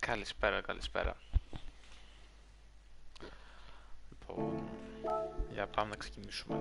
Καλησπέρα, καλησπέρα. Λοιπόν, για πάμε να ξεκινήσουμε.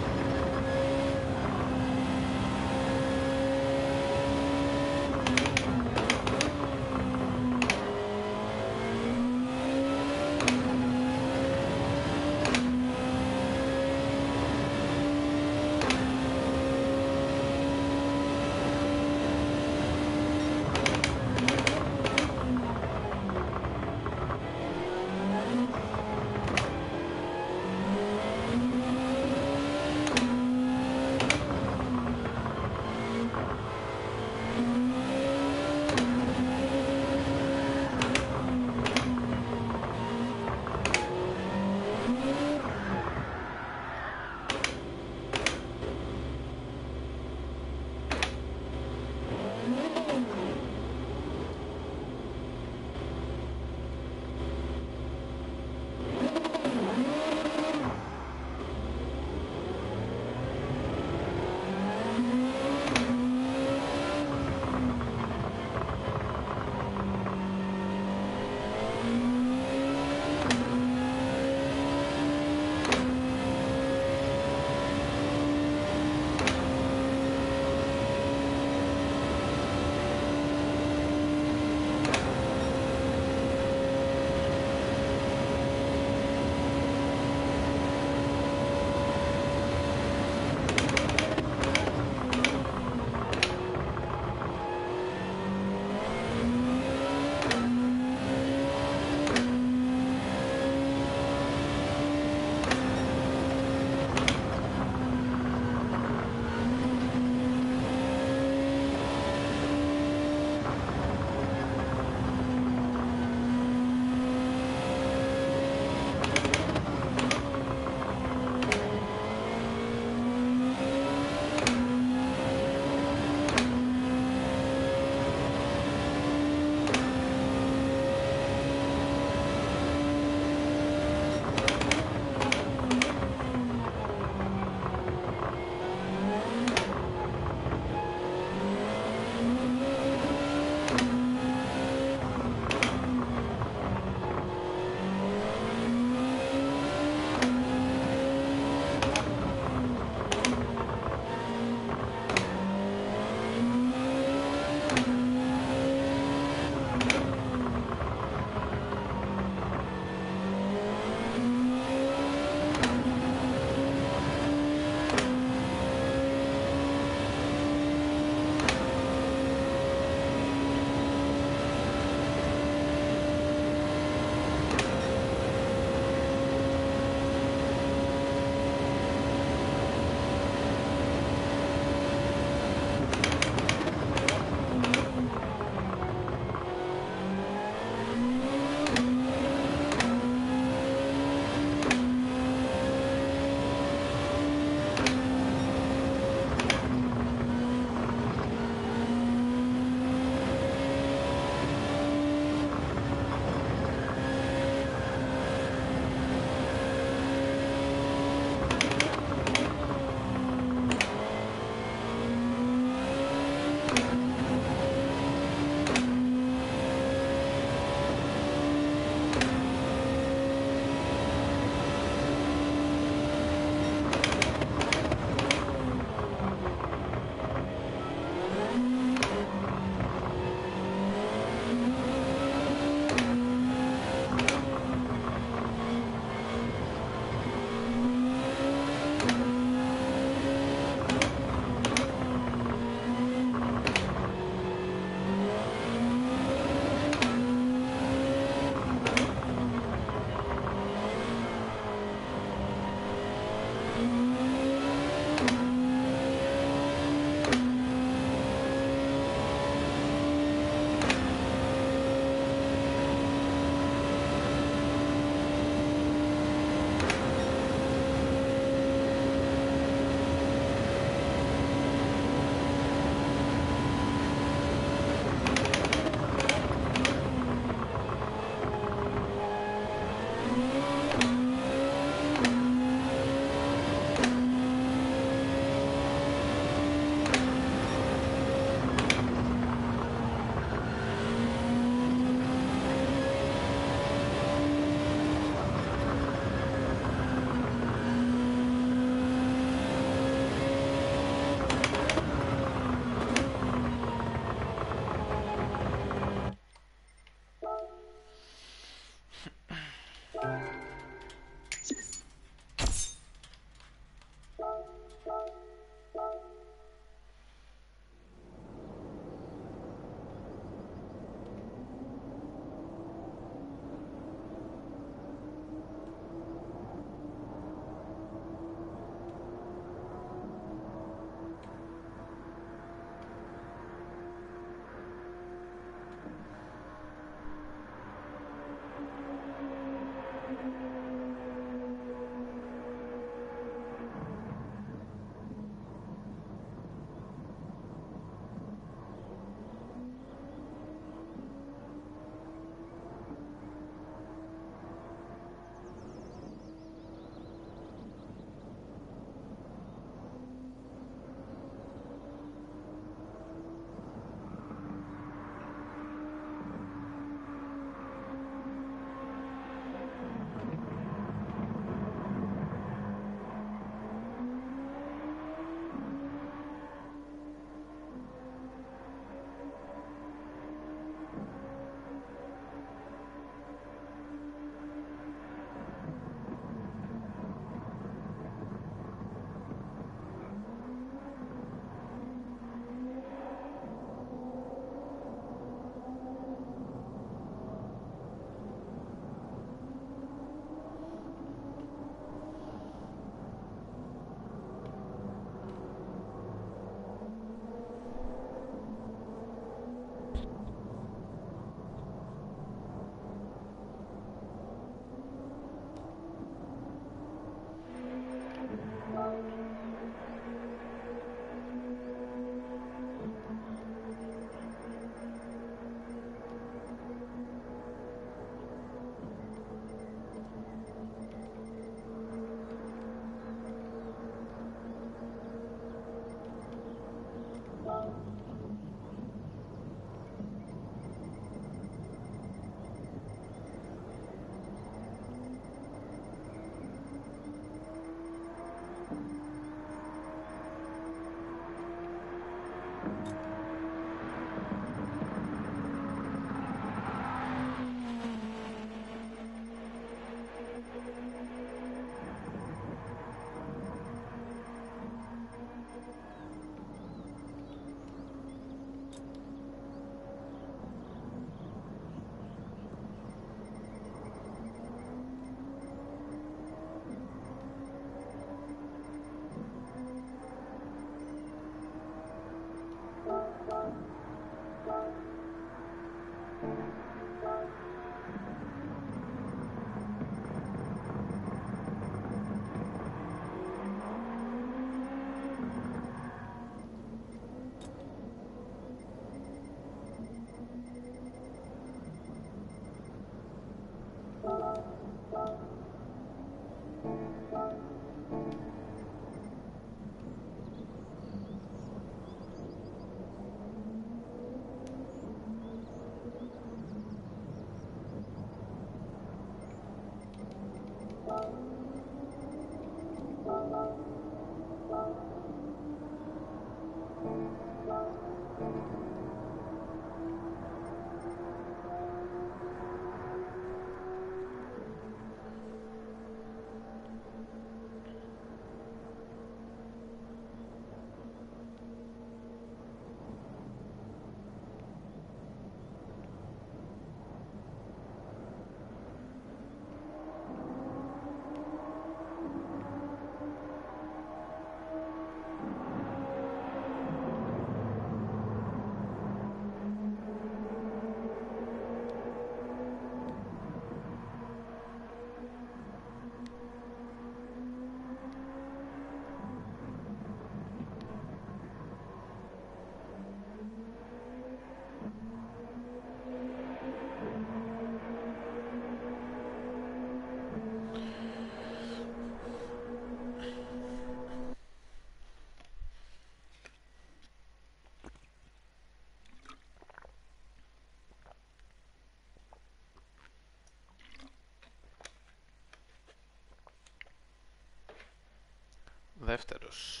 δεύτερος.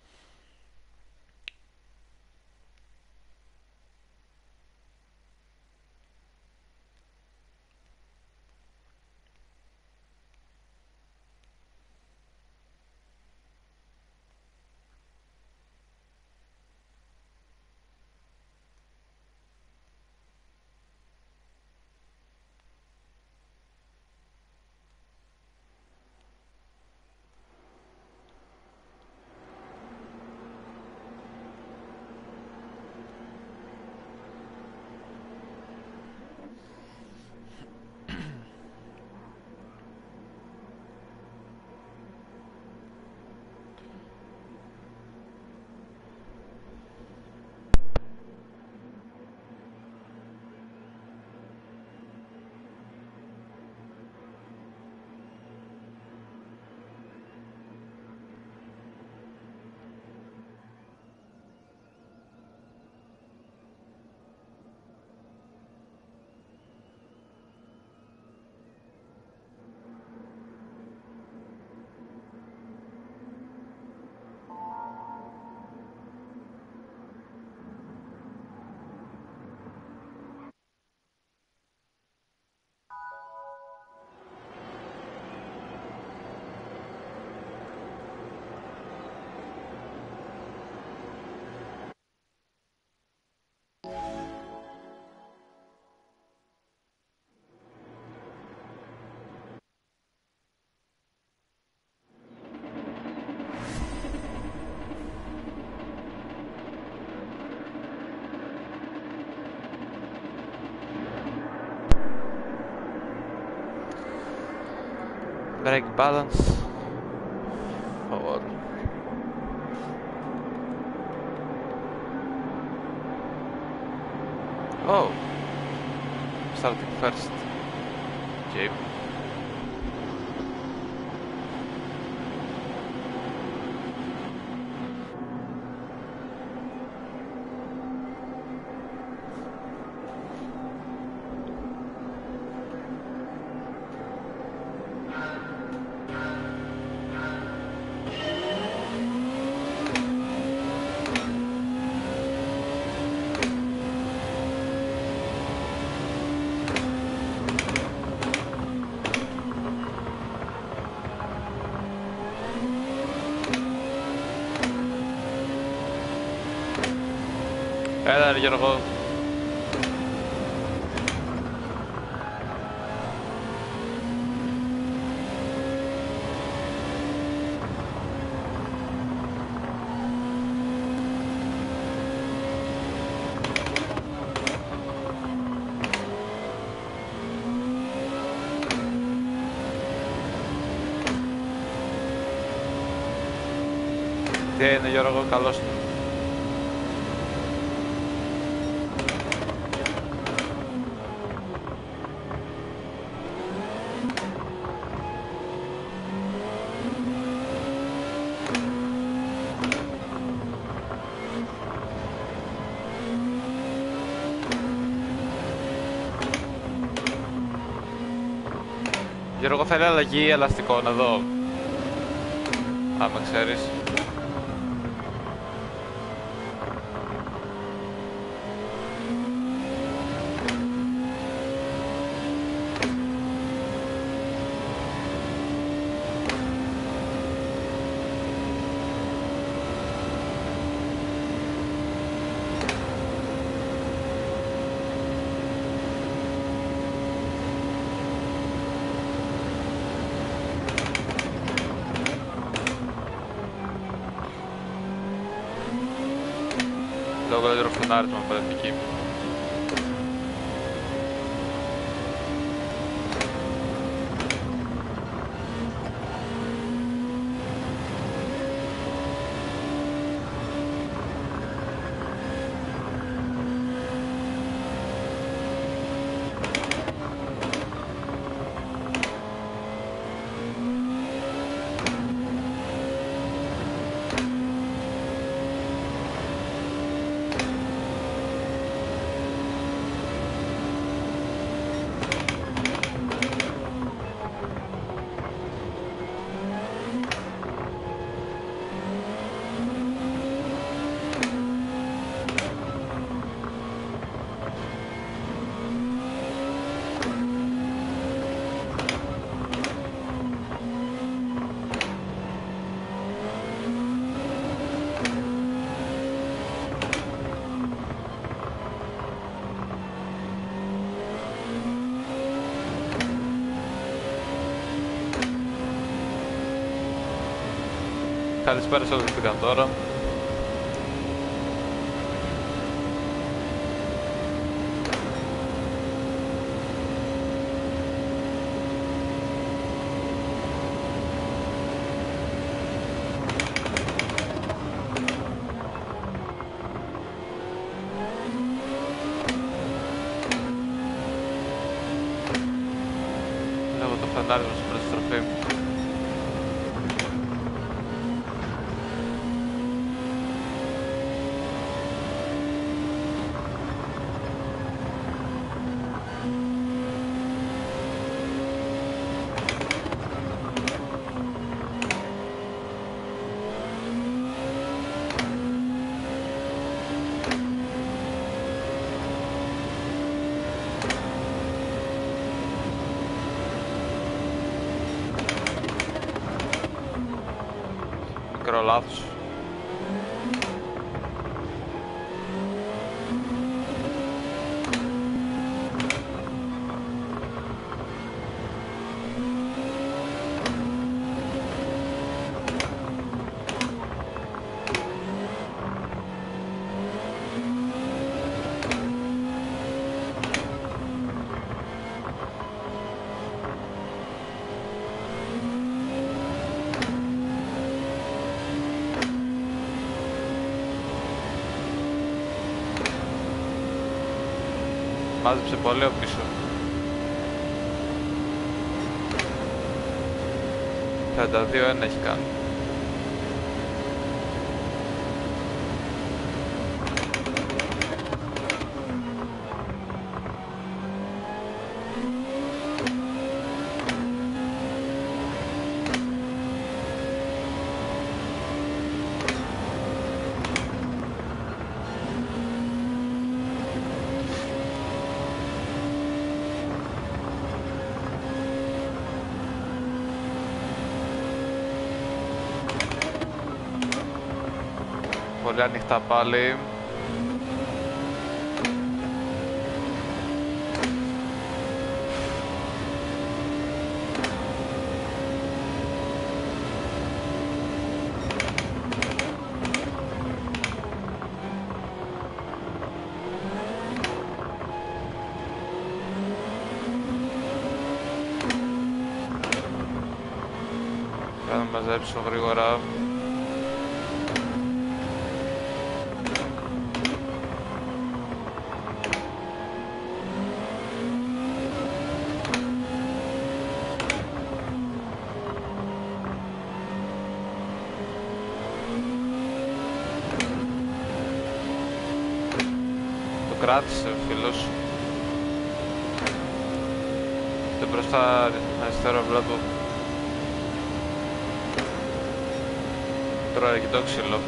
Brake balance or oh, starting first. Okay. Έλα ρε Γιώργο. Τι είναι Γιώργο, καλώς. Γιώργο, θέλει αλλαγή ελαστικών εδώ, άμα ξέρεις. Λόγω υδροφωνάρισμα παραδική. Καλησπέρα σε όλους που πήγαν τώρα. Λέγω το φανάρι μου στην πρώτη στροφή. Μικρό λάθος. Μάζεψε πολύ ο πίσω. 32-1 έχει κάνει. Πολύ ανοιχτά πάλι. Θα μαζέψω γρήγορα. Το κράτησε ο φίλος. Και μπροστά αριστερό βλέπω. Τρώει και το ξύλο.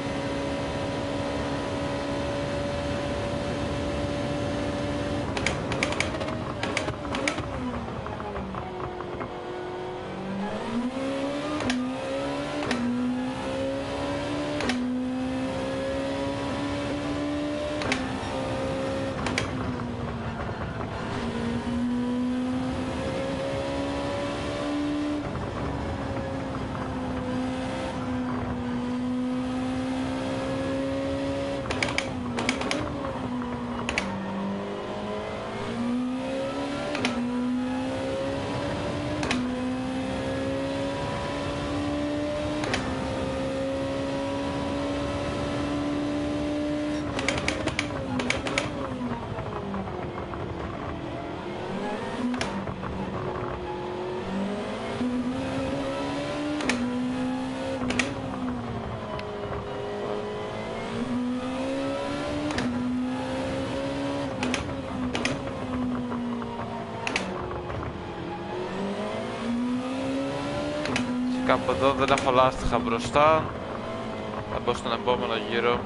Από εδώ δεν έχω λάστιχα μπροστά. Θα μπω στον επόμενο γύρο.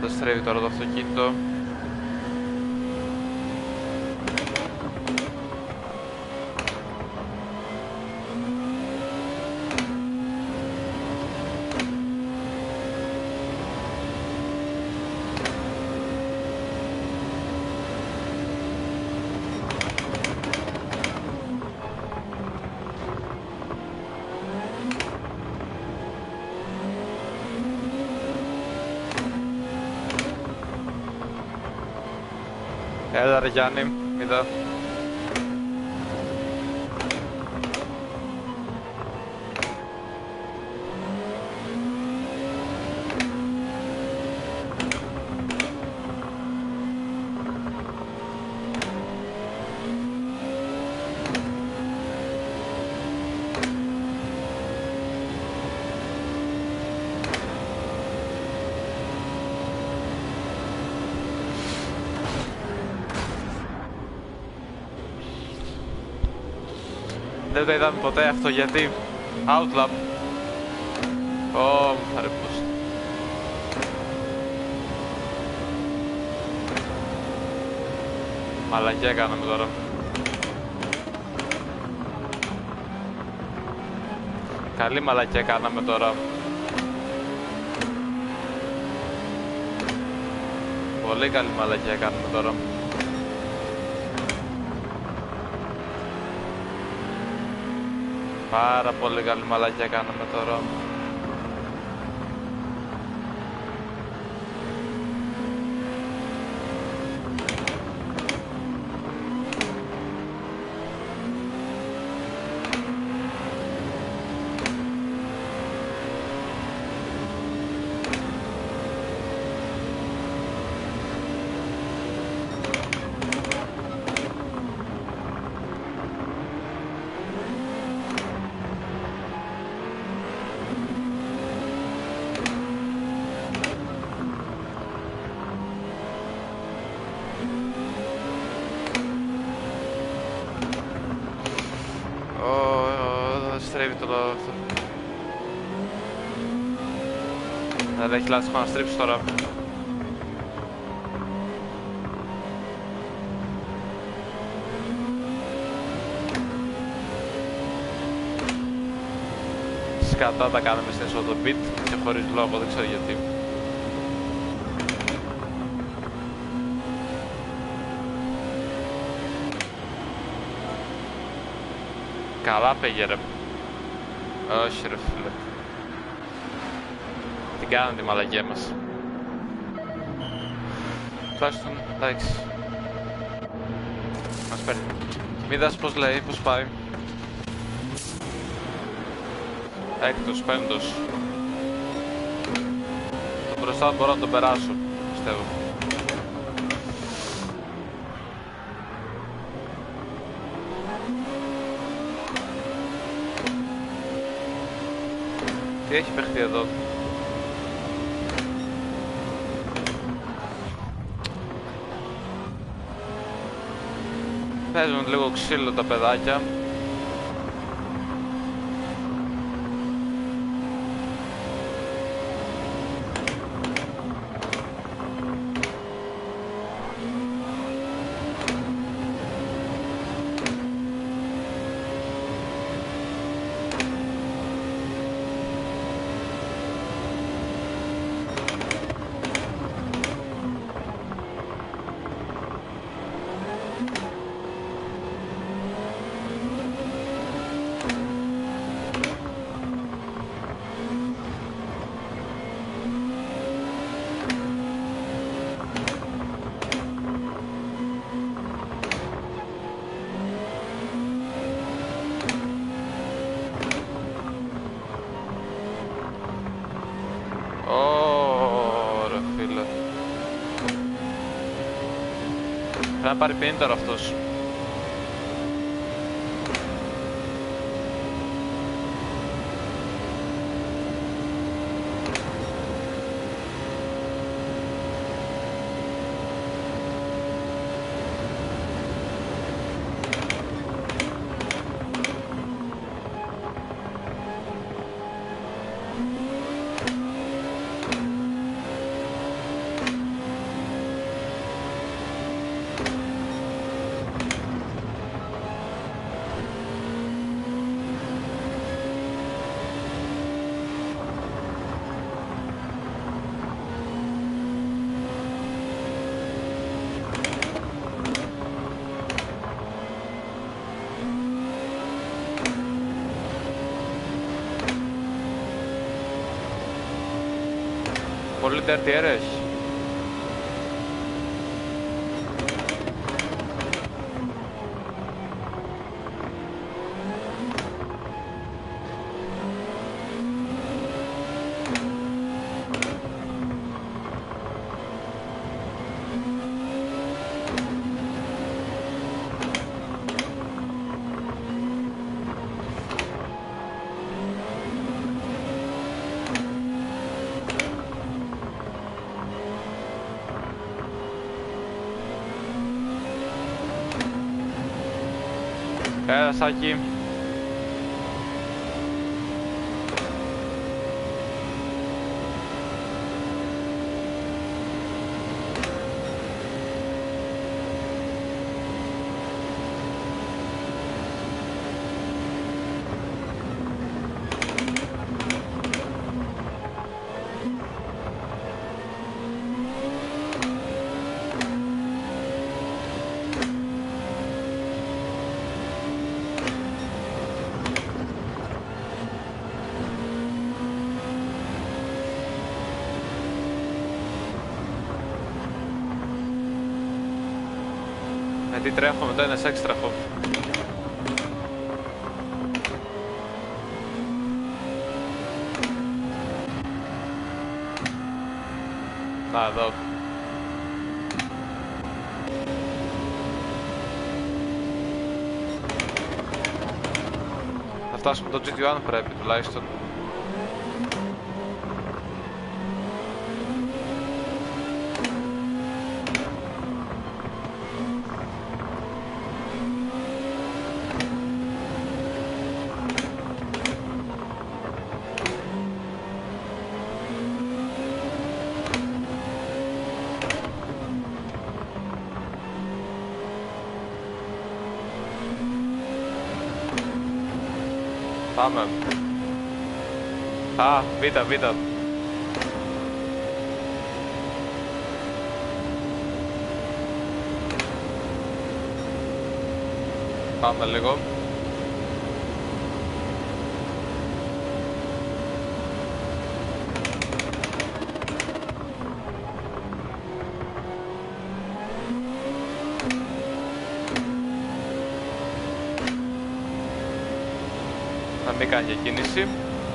καταστρέφει τώρα το αυτοκίνητο. Έλα ρε Γιάννη, είδα. Δεν το είδαμε ποτέ αυτό, γιατί Outlap. Ω, χαρεπούς. Μαλακιά κάναμε τώρα. Καλή μαλακιά κάναμε τώρα. Πολύ καλή μαλακιά κάναμε τώρα. Πάρα πολύ καλή μαλακιά κάναμε τώρα. Στρέφει το αυτό. Δεν έχει λάθος να στρίψει τώρα. Σκατά τα κάναμε στην εσοδοπίτ και χωρίς λόγο, δεν ξέρω γιατί. Καλά πήγε ρε. Όχι ρε φίλε. Την κάνανε τη μαλακία μας. Τουλάχιστον, εντάξει. Μας παίρνει. Μίδας πως λέει, πως πάει. Έκτος, πέμπτος. Το μπροστά μπορώ να τον περάσω, πιστεύω. Τι έχει παιχτεί εδώ. Παίζουν λίγο ξύλο τα παιδάκια. Πρέπει να πάρει 50 αυτός. Πολύ dirty air έχει. Έλα Σάκη. Τι τρέχω μετά είναι σεξ τρέχω. Να εδώ. Θα φτάσουμε το GT1 πρέπει τουλάχιστον. Πάμε. Α, β'. Πάμε λίγο. Να μην κάνει για κίνηση.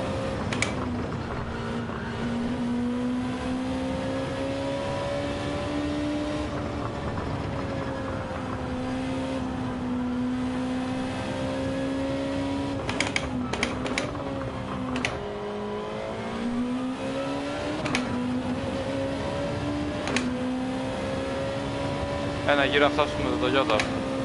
Ένα γύρο να φτάσουμε το Toyota.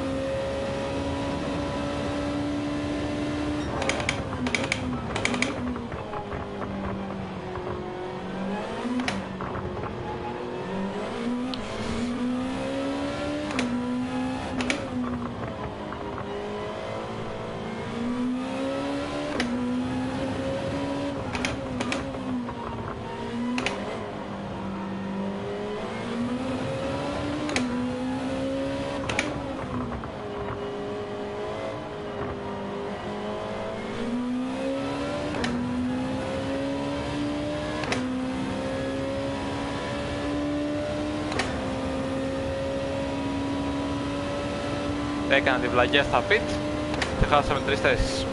Έκανα την βλαγιά στα pit και χάσαμε 3 θέσεις.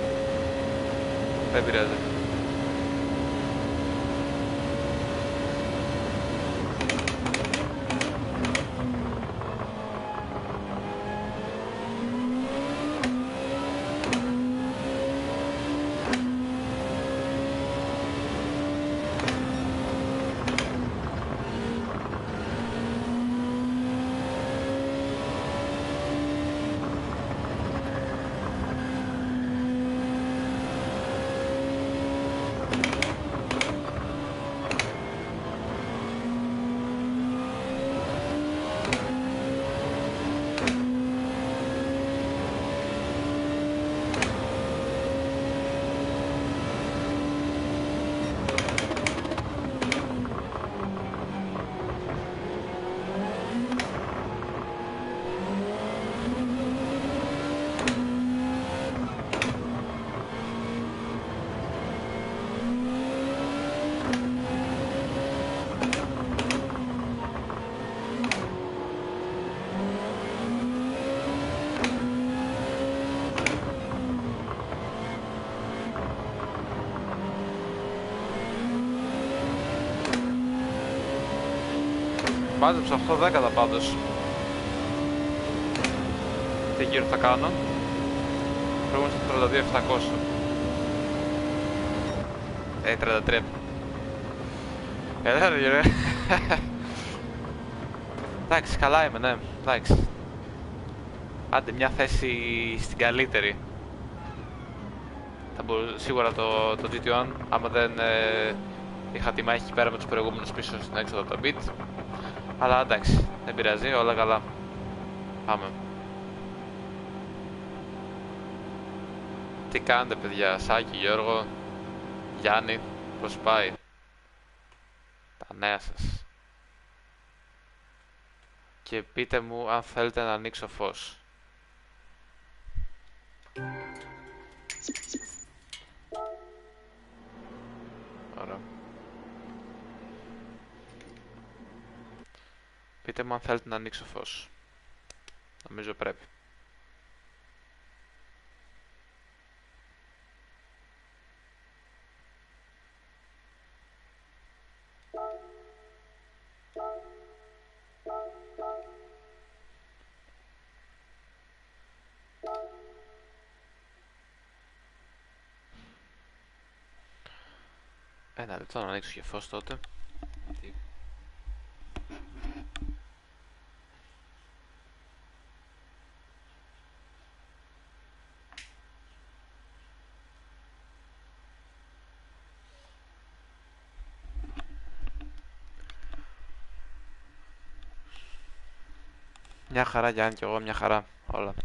Δεν πειράζει. μάζεψα 8-10 πάντως. Τι γύρο θα κάνω. Πρέπει στο 32.700. 33. Έλα ρε. Εντάξει, καλά είμαι, ναι. Εντάξει. Άντε μια θέση στην καλύτερη. Θα μπορούσε σίγουρα το GT1, άμα δεν είχα τη μάχη εκεί πέρα με τους προηγούμενους πίσω στην έξοδο από το beat. Αλλά εντάξει, δεν πειράζει, όλα καλά. Πάμε. Τι κάνετε παιδιά, Σάκη, Γιώργο, Γιάννη, πώς πάει? Τα νέα σας. Και πείτε μου αν θέλετε να ανοίξω φως. Ωραία. Πείτε μου αν θέλετε να ανοίξω φως. Νομίζω πρέπει. Ένα λεπτό να ανοίξω και φως τότε. Μια χαρά Γιάννη και εγώ, μια χαρά όλα.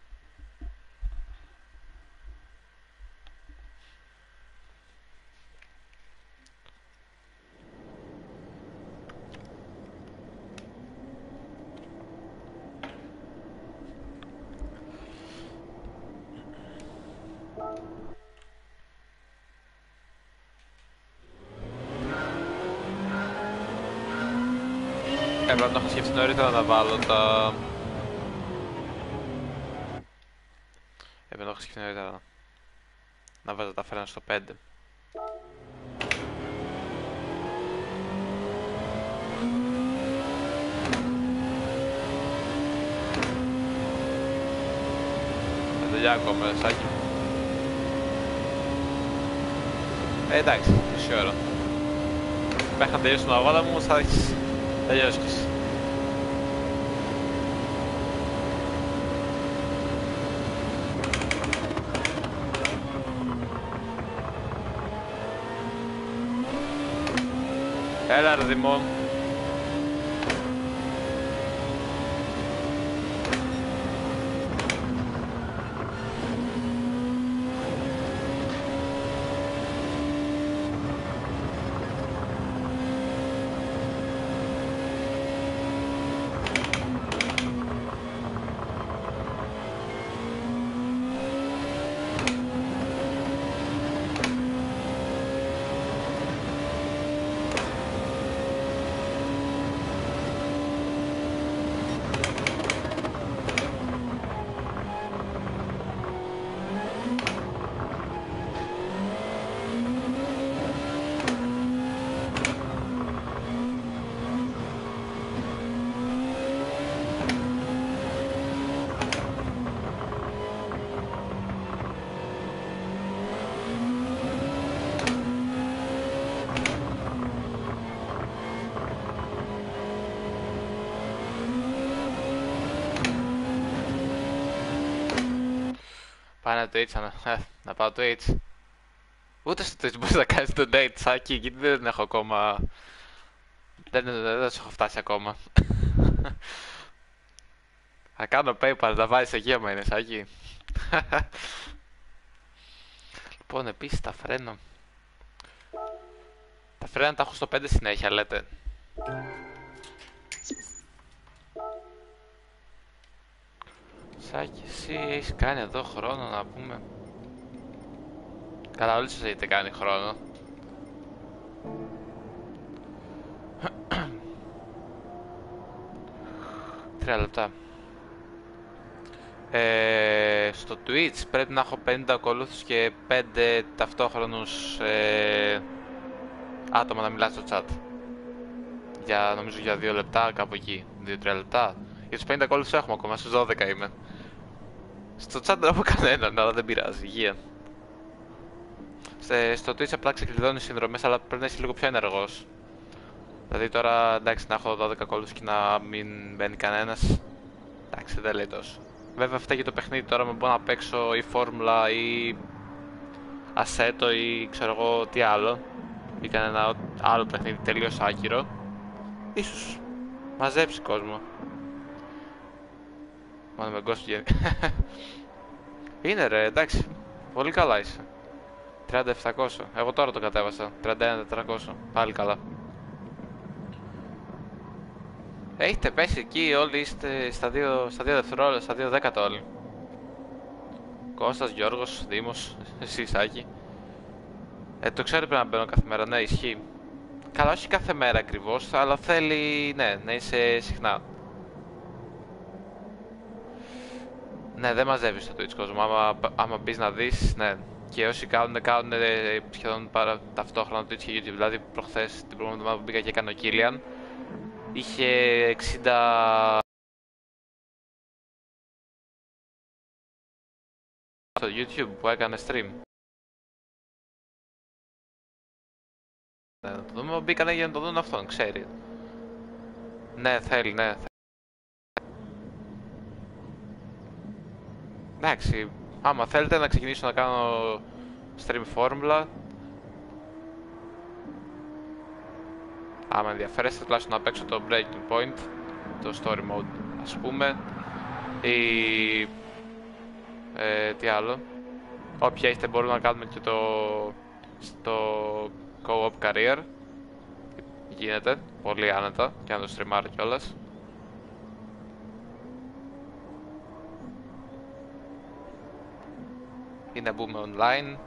Έπρεπε να έχω σκεφτεί νωρίτερα να βάλω τα... Έπρεπε να έχω σκεφτεί νωρίτερα να βάζω τα φρένα στο 5. Δουλειά ακόμα, Σάκη. Εντάξει, μισή ώρα. Μέχρι να τελειώσω τον αγώνα μου, θα έχεις τελειώσει κι εσύ. Έλα ρε Δημό. Πάνε το Twitch, να πάω Twitch. Ούτε στο Twitch μπορείς να κάνεις donate, Σάκη, γιατί δεν έχω ακόμα... Δεν σου έχω φτάσει ακόμα. Θα κάνω PayPal, να βάζεις εκεί άμα είναι, Σάκη. Λοιπόν, επίσης τα φρένα. Τα φρένα τα έχω στο 5 συνέχεια, λέτε. Σάκη, εσύ έχεις κάνει εδώ χρόνο να πούμε. Καλά, όλοι σας έχετε κάνει χρόνο. Τρία λεπτά. Στο Twitch πρέπει να έχω 50 ακολούθους και 5 ταυτόχρονους άτομα να μιλάς στο chat. Για, νομίζω για 2 λεπτά, κάπου εκεί. 2-3 λεπτά. Για τους 50 ακόλουθους έχουμε ακόμα, στους 12 είμαι. Στο chat δεν έχω κανέναν, αλλά δεν πειράζει, υγεία. Στο Twitch απλά ξεκλειδώνει συνδρομές, αλλά πρέπει να είσαι λίγο πιο ενεργός. Δηλαδή τώρα, εντάξει, να έχω 12 ακόλουθους και να μην μπαίνει κανένας. Εντάξει, δεν λέει τόσο. Βέβαια φταίει και το παιχνίδι τώρα, με μπορώ να παίξω ή φόρμουλα ή ασέτο ή ξέρω εγώ τι άλλο. Ή κανένα άλλο παιχνίδι τελείως άκυρο. Ίσως μαζέψει κόσμο. Μόνο με κόσμο βγαίνει. Είναι ρε, εντάξει. Πολύ καλά είσαι. 3700. Εγώ τώρα το κατέβασα. 31400. Πάλι καλά. Έχετε πέσει εκεί όλοι, είστε στα 2 δευτερόλεπτα, στα 2 δέκατα όλοι. Κώστας, Γιώργος, Δήμος, εσύ Σάκη. Το ξέρω πρέπει να μπαίνω κάθε μέρα, ναι ισχύει. Καλά όχι κάθε μέρα ακριβώς, αλλά θέλει, ναι, να είσαι συχνά. Ναι, δεν μαζεύει το Twitch κόσμο, άμα μπεις να δεις, ναι. Και όσοι κάνουν σχεδόν ταυτόχρονα Twitch και YouTube. Δηλαδή προχθές, την προηγούμενη εβδομάδα που μπήκα και έκανε ο Κίλιαν, είχε 60... στο YouTube που έκανε stream. Ναι, να το δούμε, μπήκανε για να το δουν αυτόν, ξέρει. Ναι, θέλει, ναι. Εντάξει, άμα θέλετε να ξεκινήσω να κάνω stream φόρμουλα, άμα ενδιαφέρεστε τουλάχιστον να παίξω το Breaking Point, το Story Mode ας πούμε, ή τι άλλο. Όποια είστε μπορούμε να κάνουμε και το Co-op Career. Γίνεται πολύ άνετα και να το στριμάρω κιόλας. Ή να μπούμε online.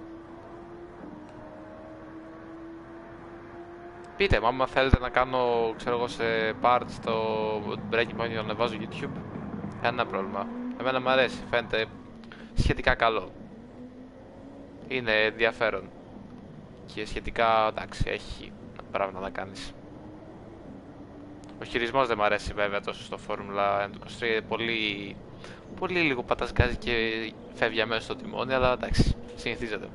Πείτε μου άμα θέλετε να κάνω, ξέρω εγώ, σε parts το Breaking Point για να ανεβάζω YouTube. Κανένα πρόβλημα. Εμένα μου αρέσει, φαίνεται σχετικά καλό. Είναι ενδιαφέρον. Και σχετικά, εντάξει, έχει πράγματα να κάνεις. Ο χειρισμός δεν μου αρέσει βέβαια τόσο στο Formula 1.23. Πολύ λίγο πατάς γκάζι και φεύγει αμέσως στο τιμόνι, αλλά εντάξει, συνηθίζεται.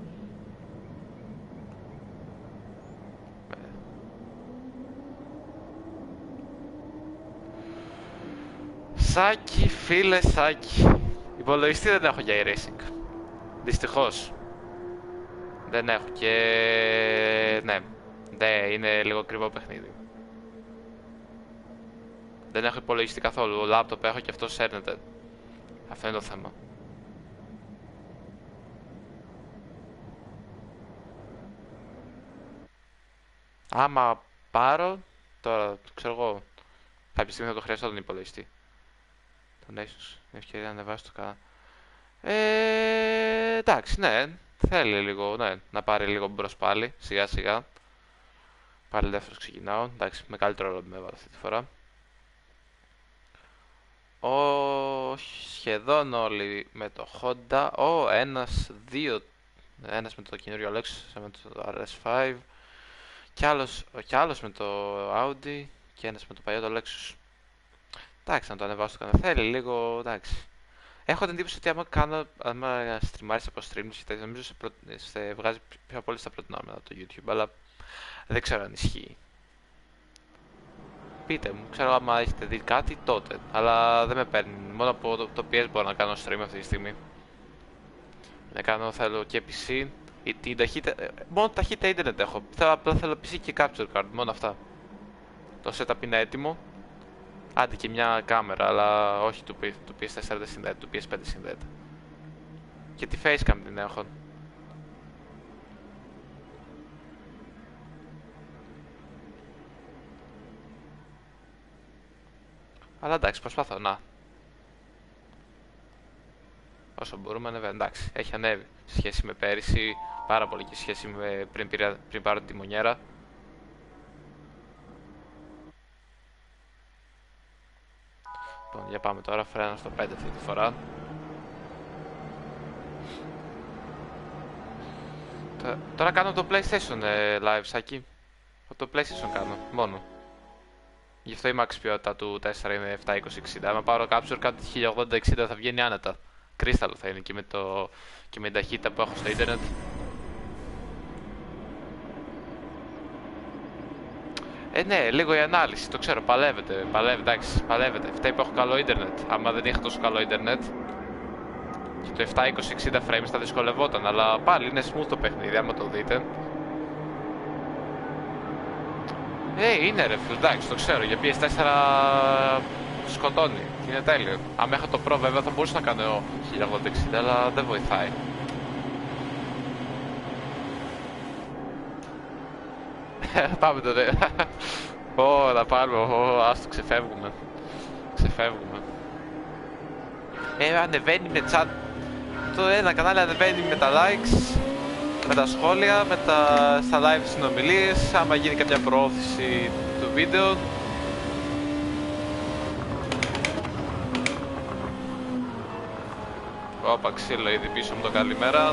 Σάκη, φίλε Σάκη. Υπολογιστή δεν έχω για e-racing. Δυστυχώς. Δεν έχω και... ναι, είναι λίγο κρυβό παιχνίδι. Δεν έχω υπολογιστή καθόλου, λάπτοπ έχω και αυτό σέρνεται. Αυτό είναι το θέμα. Άμα πάρω, τώρα ξέρω εγώ, κάποια στιγμή θα το χρειαστώ τον υπολογιστή. Τον Asus, είναι ευκαιρία να ανεβάσει το κανάλι. Εντάξει, ναι, θέλει λίγο, ναι, να πάρει λίγο μπρος πάλι, σιγά σιγά. Πάλι δεύτερος ξεκινάω, εντάξει, με καλύτερο ρόλο με έβαλα αυτή τη φορά. Σχεδόν όλοι με το Honda, ένας με το καινούριο Lexus, με το RS5 κι άλλος με το Audi και ένας με το παλιό το Lexus. Εντάξει, να το ανεβάσω το κανένα, θέλει λίγο, εντάξει. Έχω την εντύπωση ότι άμα στριμάρεις από streams και τέτοια, νομίζω σε βγάζει πιο πολύ στα προτινόμενα το YouTube, αλλά δεν ξέρω αν ισχύει. Πείτε μου, ξέρω άμα έχετε δει κάτι τότε, αλλά δεν με παίρνει. Μόνο από το PS μπορώ να κάνω stream αυτή τη στιγμή. Να κάνω, θέλω και PC, ή την ταχύτητα, μόνο ταχύτητα ίντερνετ έχω. Απλά θέλω PC και capture card, μόνο αυτά. Το setup είναι έτοιμο. Άντε και μια κάμερα, αλλά όχι του PS4 δεν συνδέεται, του PS5 συνδέεται. Και τη facecam την έχω. Αλλά εντάξει, προσπαθώ να. Όσο μπορούμε ανεβαίνει, εντάξει, έχει ανέβει σε σχέση με πέρυσι, πάρα πολύ και σε σχέση με πριν πάρω τη μονιέρα. Λοιπόν, για πάμε τώρα, φρένα στο 5 αυτή τη φορά. Τώρα κάνω το PlayStation live, Σάκη. Το PlayStation κάνω, μόνο. Γι' αυτό η max ποιότητα του 4 είναι 720-60. Αν πάρω capture κάτι 1080-60 θα βγαίνει άνετα. Κρίσταλο θα είναι και με την ταχύτητα που έχω στο ίντερνετ. Ναι, λίγο η ανάλυση, το ξέρω, παλεύεται, εντάξει, παλεύεται. Φταίει που έχω καλό ίντερνετ. Άμα δεν είχα τόσο καλό ίντερνετ και το 720-60 frames θα δυσκολευόταν, αλλά πάλι είναι smooth το παιχνίδι, άμα το δείτε. Είναι ρε φίλε, εντάξει, το ξέρω, για PS4 σκοτώνει, είναι τέλειο. Αν είχα το Pro βέβαια θα μπορούσα να κάνω 1080-60, αλλά δεν βοηθάει. Πάμε τότε. Να πάρουμε, άστο, ξεφεύγουμε. Ανεβαίνει με chat. Το ένα κανάλι ανεβαίνει με τα likes, με τα σχόλια, στα live συνομιλίες, άμα γίνει κάποια προώθηση του βίντεο. Όπα, ξύλο ήδη πίσω μου, το καλημέρα.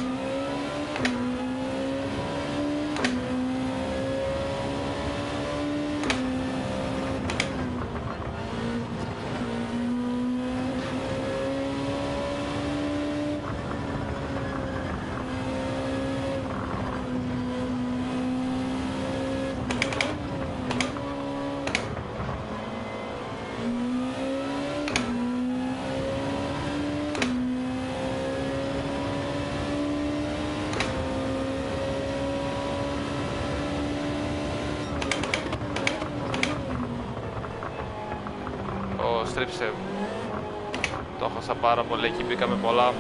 Στρίψε. Το έχασα πάρα πολύ, εκεί μπήκαμε πολλά.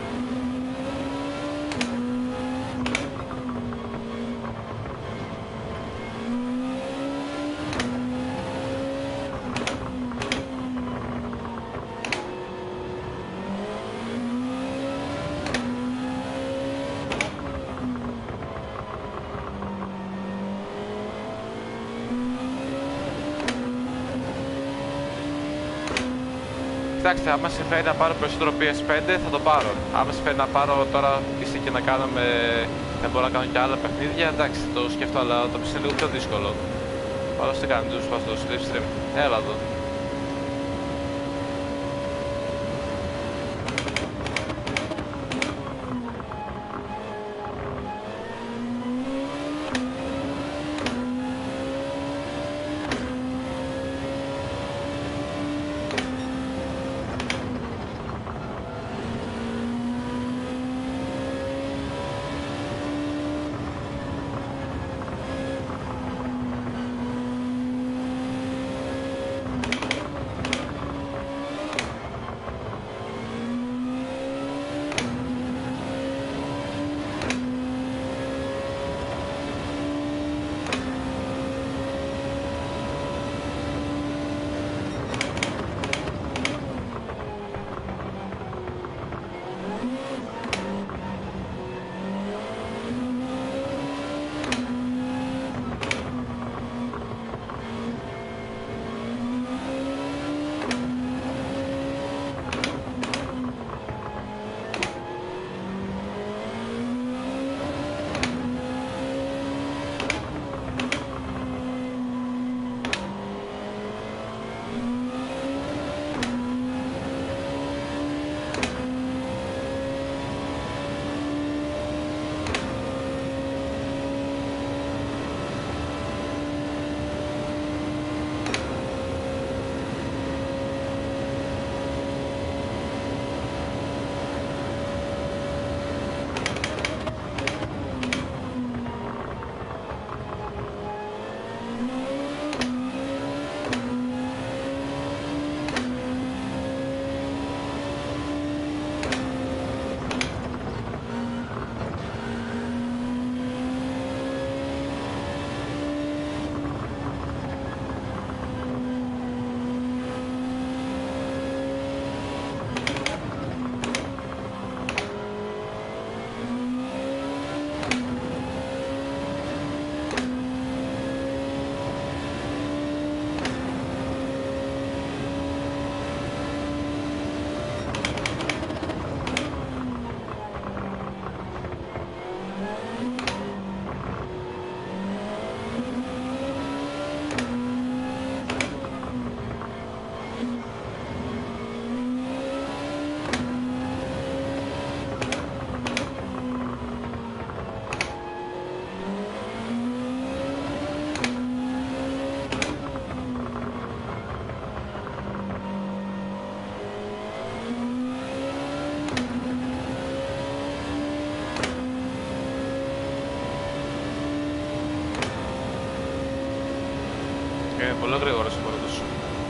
Κοιτάξτε, άμα συμφέρει να πάρω περισσότερο PS5 θα το πάρω. Άμα συμφέρει να πάρω τώρα PC και να κάνουμε, δεν μπορώ να κάνω και άλλα παιχνίδια, εντάξει, το σκεφτώ, αλλά το PC είναι λίγο πιο δύσκολο. Παρόλο τι κάνει τους στο Slipstream. Έλα εδώ. Είναι πολύ γρήγορος ο πρώτος.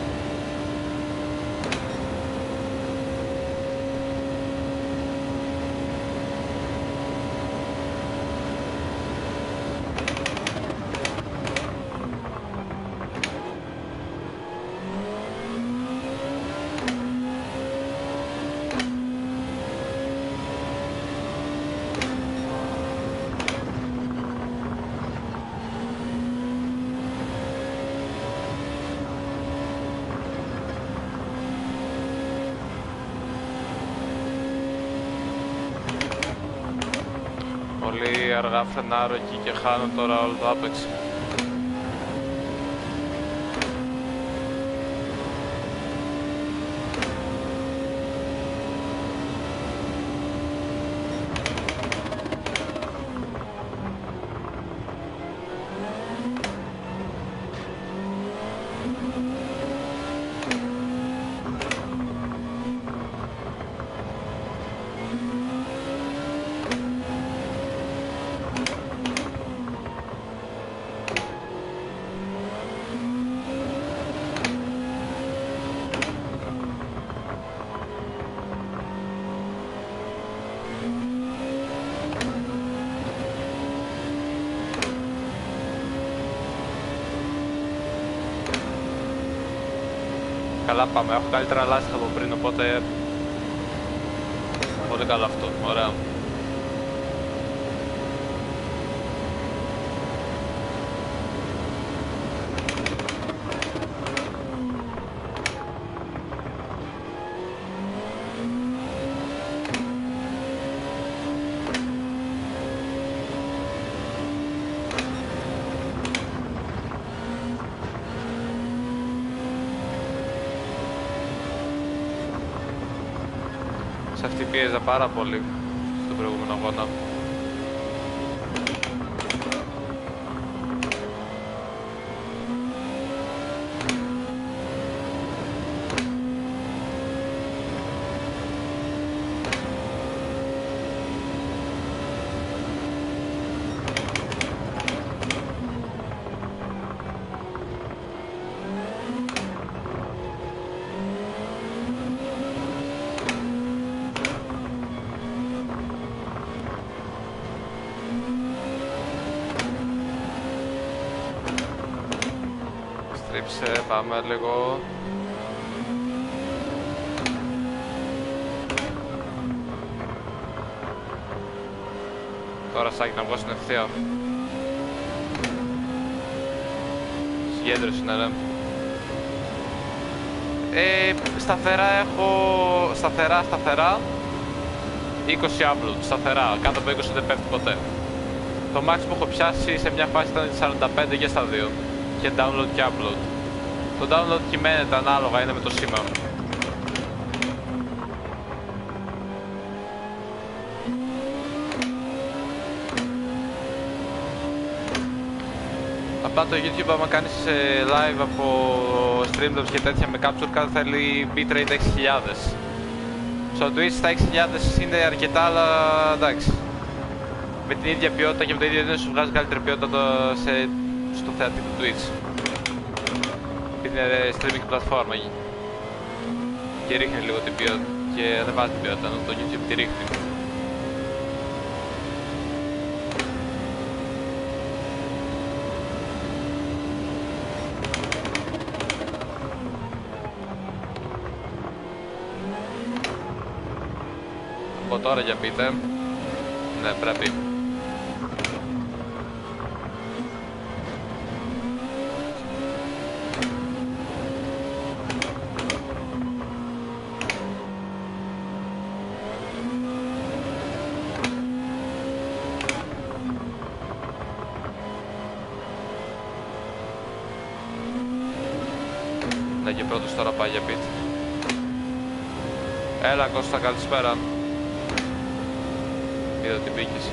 Πολύ αργά φρενάρω εκεί και χάνω τώρα όλο το Apex. Καλά πάμε, έχω καλύτερα λάστιχα από πριν, οπότε πολύ καλό αυτό, ωραία. Σε αυτή πίεζα πάρα πολύ στον προηγούμενο αγώνα. Στρίψε, πάμε λίγο. Τώρα σάκι να βγω στην ευθεία. Συγκέντρωση είναι, ναι. Σταθερά έχω... Σταθερά 20 upload, σταθερά, κάτω από 20 δεν πέφτει ποτέ. Το max που έχω πιάσει σε μια φάση ήταν 45 και στα δύο. Και download και upload. Το download κυμαίνεται ανάλογα, είναι με το σήμα. Απλά το YouTube άμα κάνεις live από Streamlabs και τέτοια με capture card θέλει bitrate 6.000. Στο Twitch τα 6.000 είναι αρκετά, αλλά εντάξει. Με την ίδια ποιότητα και με το ίδιο δεν σου βγάζει καλύτερη ποιότητα στο θεατή του Twitch. Είναι streaming πλατφόρμα και ρίχνει λίγο την ποιότητα και ανεβάζει την ποιότητα, ενώ το YouTube τη ρίχνει. Από τώρα για πείτε. Ναι, πρέπει. Ναι, και πρώτος τώρα πάει για πιτ. Έλα Κώστα, καλησπέρα. Είδα την πήκες.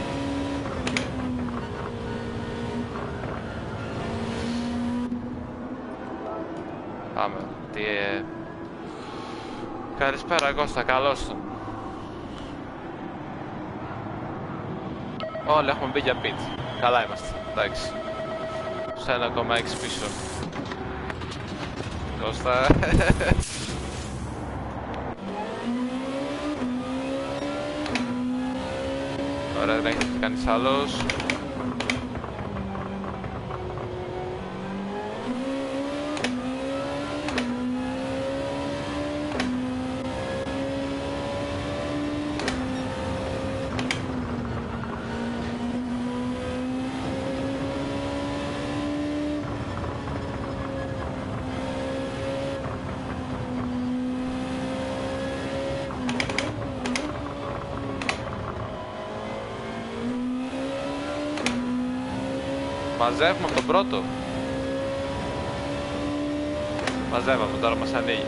Πάμε. Καλησπέρα Κώστα, καλώς το. Όλοι έχουμε μπει για πιτ. Καλά είμαστε, εντάξει. Σε 1,6 πίσω. Κώστα. Ωραία, δεν έχει κανείς άλλος. Μαζεύουμε από τον πρώτο. Μαζεύαμε, τώρα μας ανοίγει.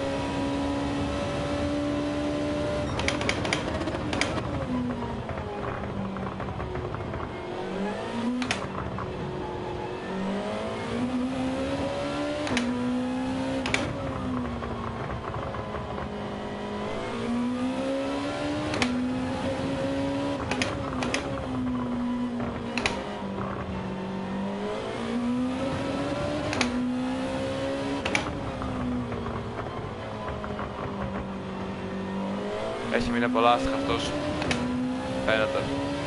Έχει μείνει πολλά άστιχα αυτός. Φαίνεται.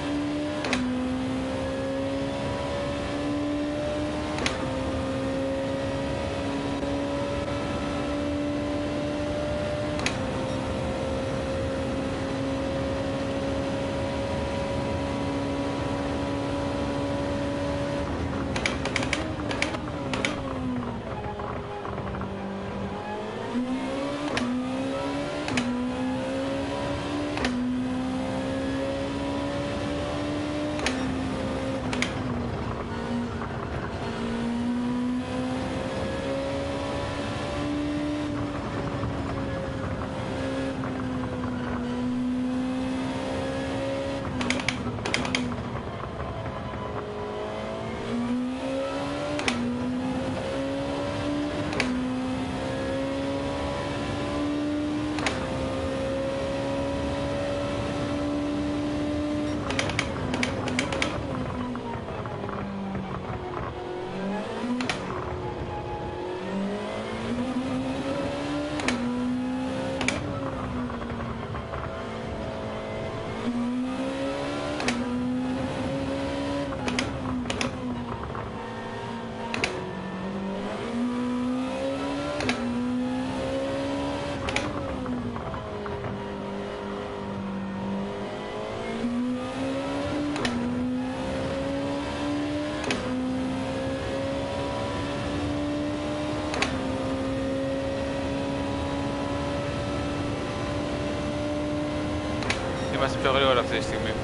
Είμαστε πιο γρήγορα αυτή τη στιγμή.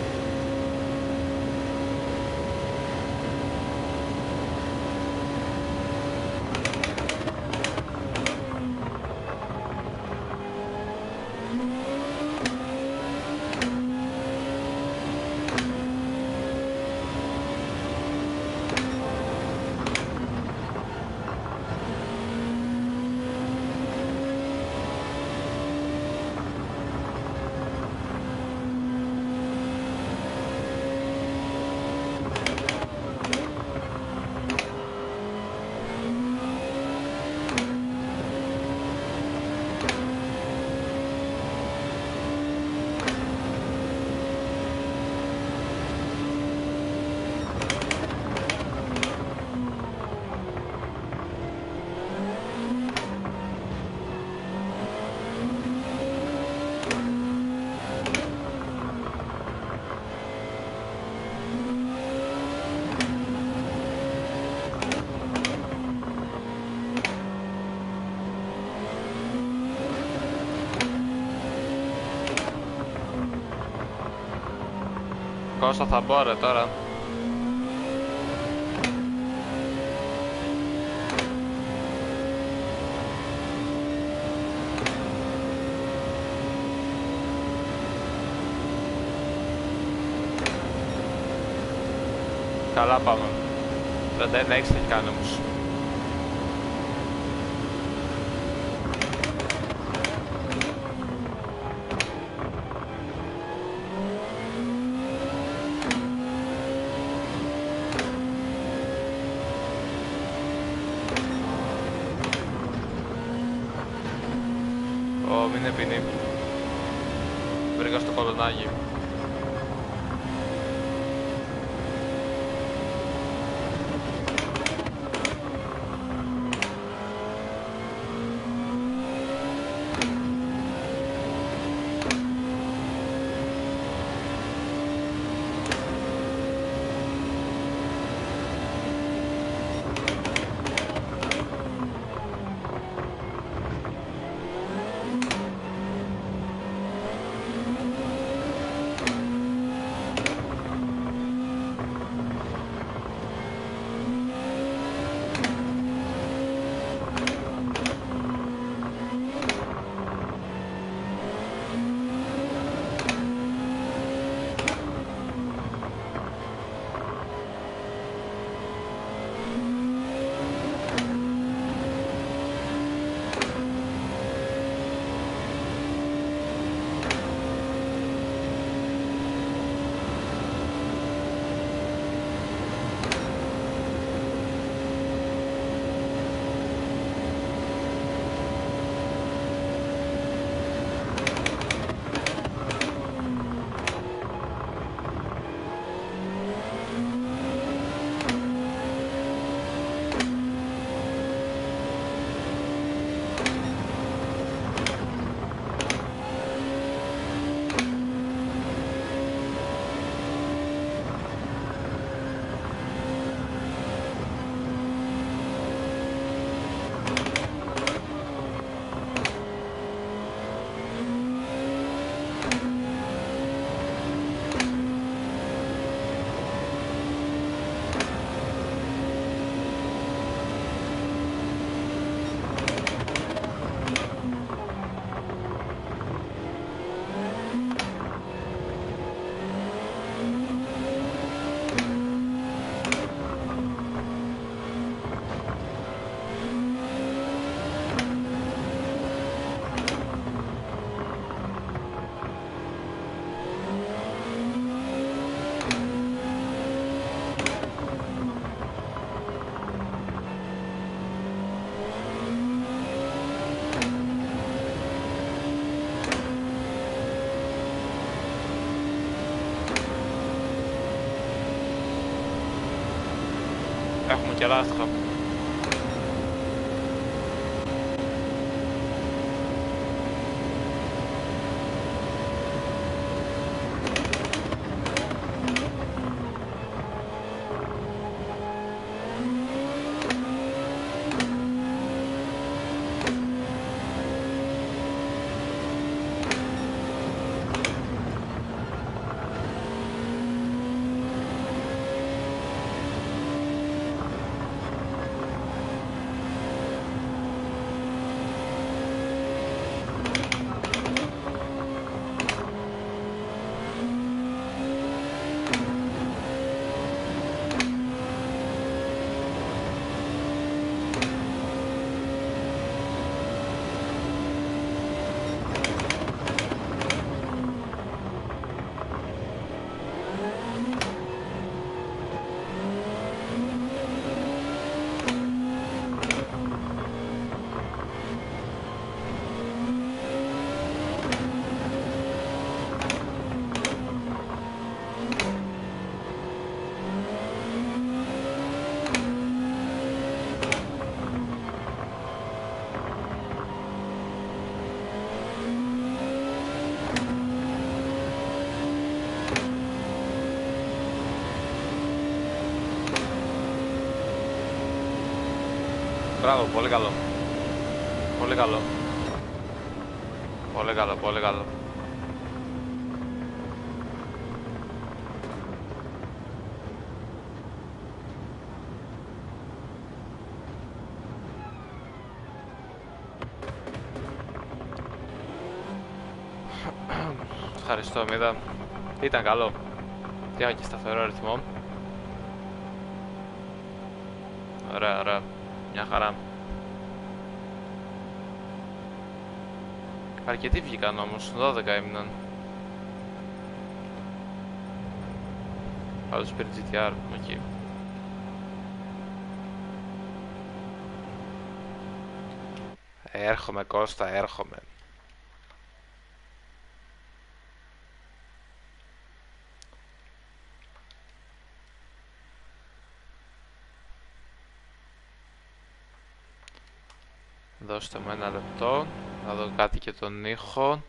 Κώστα, θα μπω ρε τώρα. Καλά πάμε. 31-6 έχει κάνει όμως. Ω, μην επίνει. Βρήκα στο κολονάκι. Έχουμε και λάστιχα. Μπράβο, πολύ καλό. Πολύ καλό. Πολύ καλό, πολύ καλό. Ευχαριστώ, Μίδα. Ήταν καλό. Είχα και σταθερό ρυθμό. Ωραία, ωραία. Μια χαρά. Αρκετοί βγήκαν όμως, 12 έμειναν. Άλλος πήρε GTR, εκεί. Έρχομαι Κώστα, έρχομαι. Δώστε μου ένα λεπτό, να δω κάτι και τον ήχο.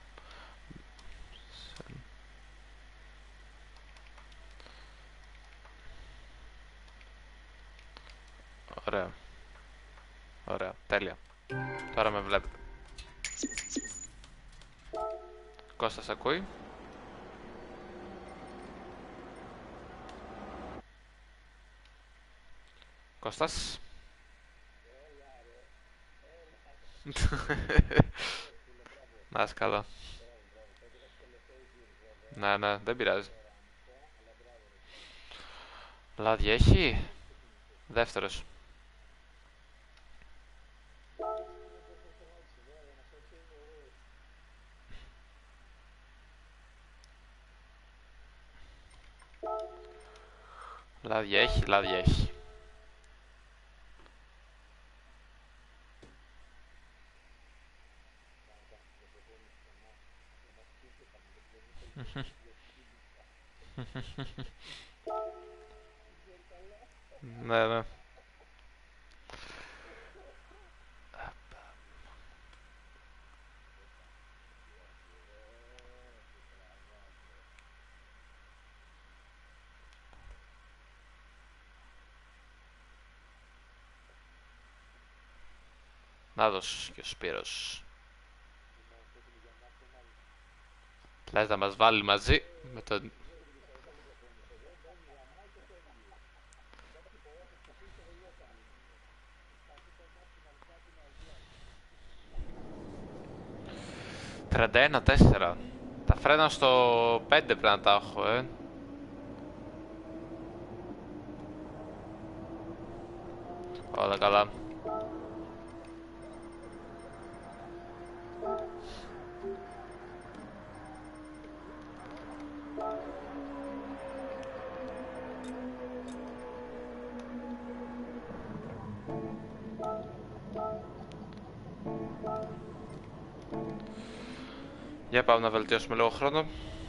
Ωραία. Ωραία, τέλεια. Τώρα με βλέπετε. Κώστας ακούει. Κώστας. Να είσαι καλά. Ναι, ναι, δεν πειράζει. Λάδι έχει. Δεύτερος. Λάδι έχει, λάδι έχει. Ναι, ναι. Να δώσει και ο Σπύρος. Λες να μας βάλει μαζί με τον... «31-4». Τα φρένα στο 5 πρέπει να τα έχω, Όλα καλά. Για πάμε να βελτιώσουμε λίγο χρόνο.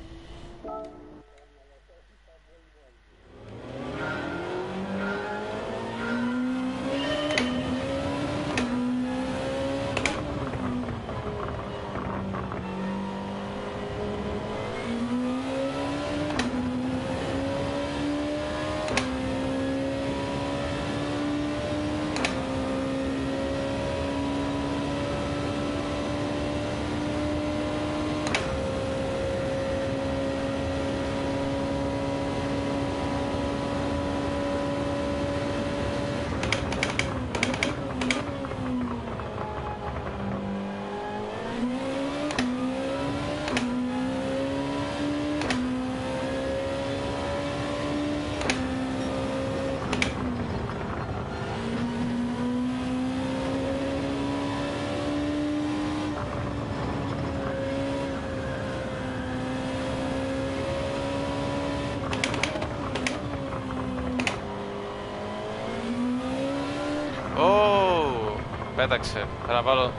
Πέταξε. Θα να βάλω...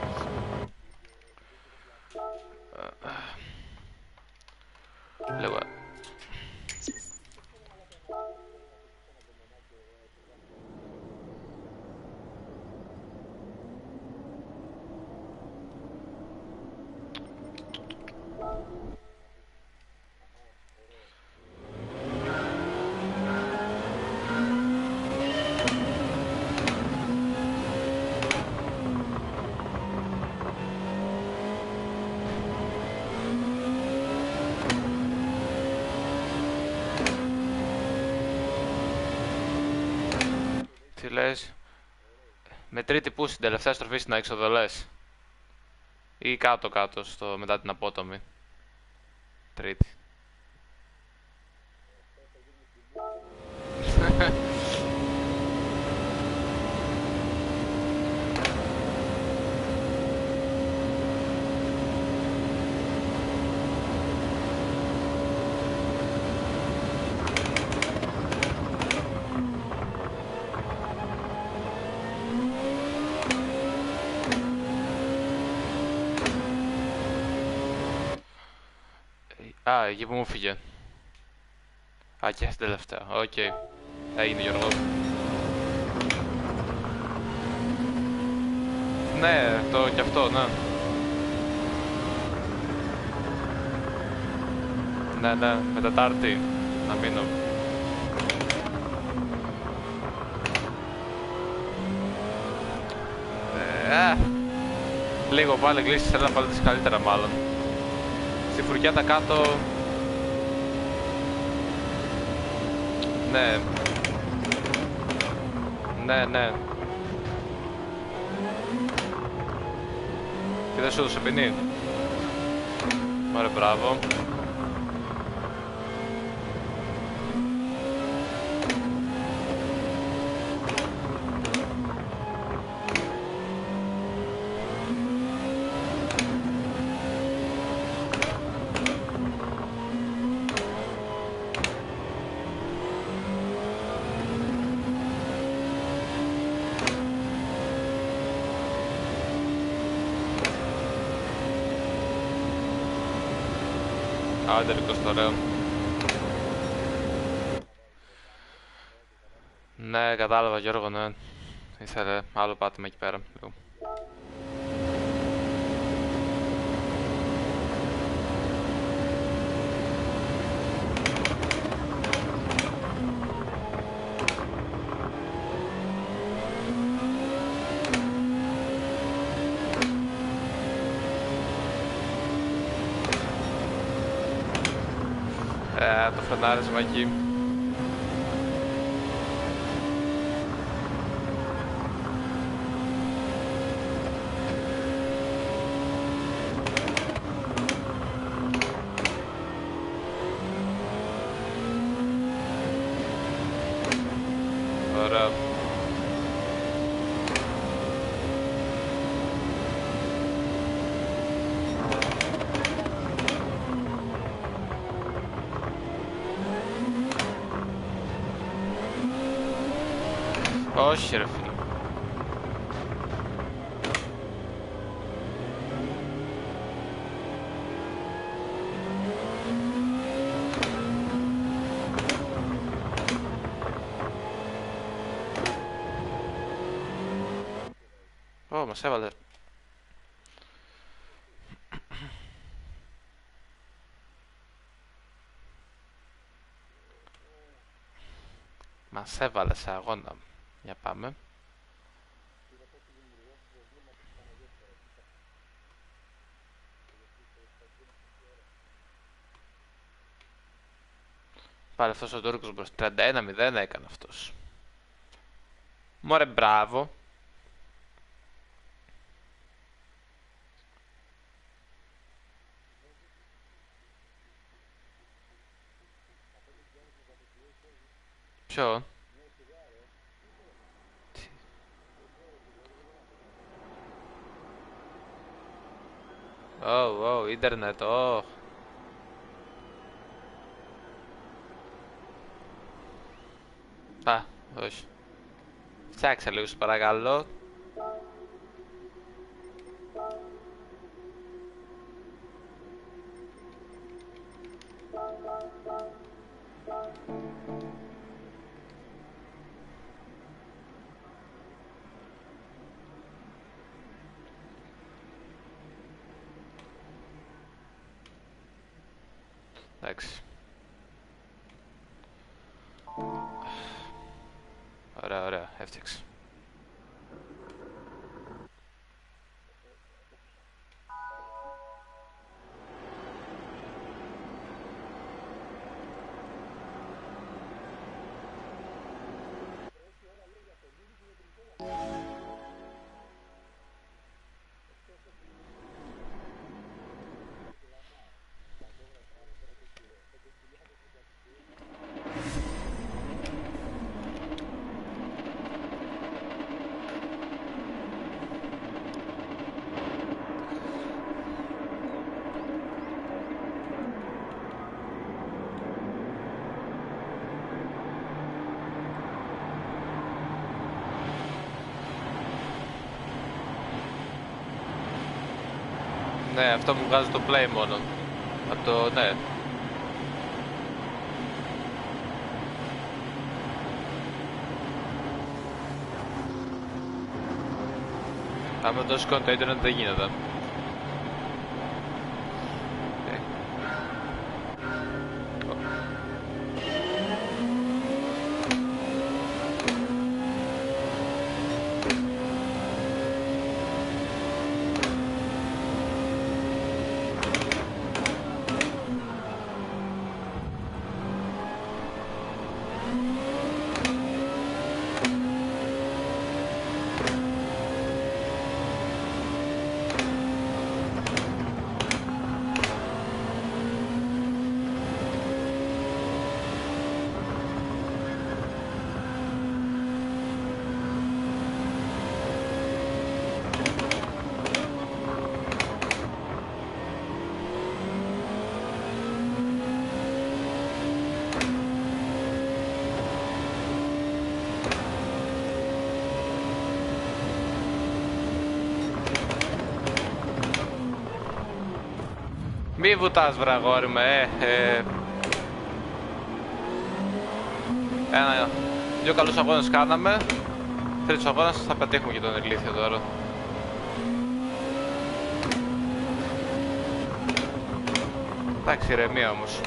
Λίγο... Τι λες? Με τρίτη που στην τελευταία στροφή στην έξοδο λες? Ή κάτω κάτω στο, μετά την απότομη? Τρίτη. Α, εκεί που μου φύγε. Α, και στην τελευταία. Οκ. Έγινε, Γιώργο. Ναι, το κι αυτό, ναι. Ναι, ναι, με Τετάρτη να μείνω. Λίγο πάλι κλείσεις, έλα πάλι τις καλύτερα μάλλον. Στη φουρκιά τα κάτω. Ναι. Ναι, ναι. Και δεν σου έδωσε ποινή. Ωραία, μπράβο. Άντε λίγο στο ωραίο. Ναι, κατάλαβα Γιώργο, ναι. Ήθελε άλλο πάτημα εκεί πέρα. Λίγο. Το φρενάρισμα εκεί. Ωραία. Όχι ρε φίλε. Ω, μας έβαλε. Μας έβαλε σε αγώνα. Για πάμε. Πάλι αυτός ο Τούρκος μπρος. 31-0 έκανε αυτός. Μωρέ μπράβο. Ποιο? Ω, ίντερνετ, ω. Α, όχι. Φτιάξε λίγο, σου παρακαλώ. Εντάξει. Ωραία, ωραία, έφτιαξε. Ναι, αυτό μου βγάζει το play μόνο. Από το, ναι. Άμα το σηκώνει το ίντερνετ δεν γίνεται. Μη βουτάς βρε αγόρι μου, δύο καλούς αγώνες κάναμε. Τρίτος αγώνας θα πετύχουμε και τον ηλίθιο τώρα. Εντάξει, ηρεμία όμως.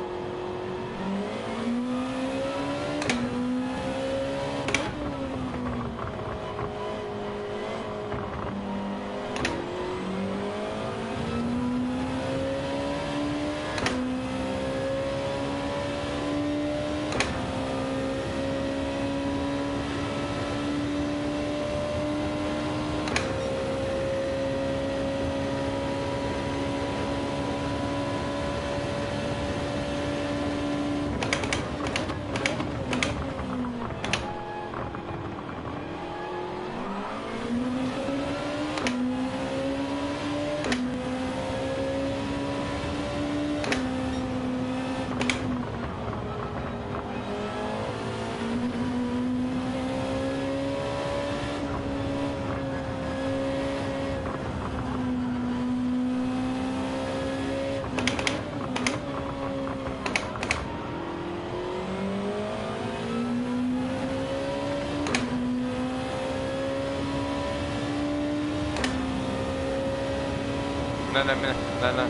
Ναι.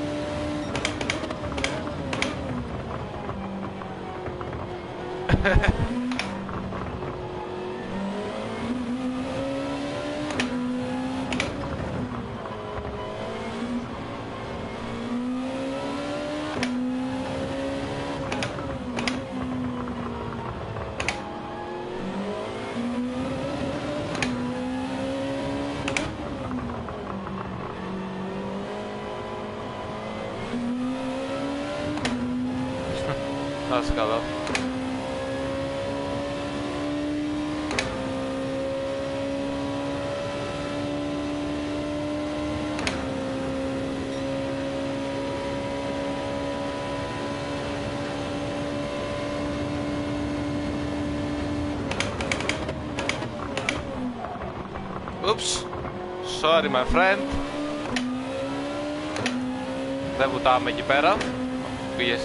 Να είσαι καλά. Oops. Sorry my friend. Δεν βουτάμε εκεί πέρα. Πήγες.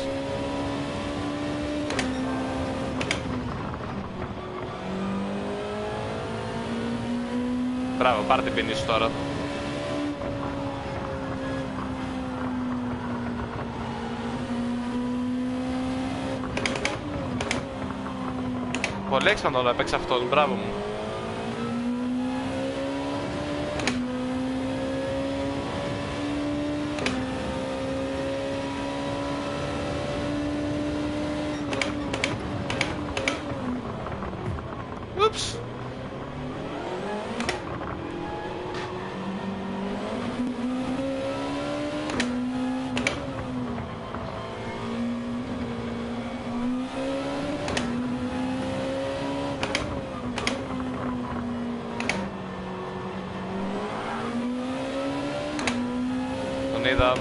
Μπράβο, πάρε την ποινή σου τώρα. Πολύ έξυπνο να έπαιξε αυτόν, μπράβο μου. Ούψ. Τον είδα.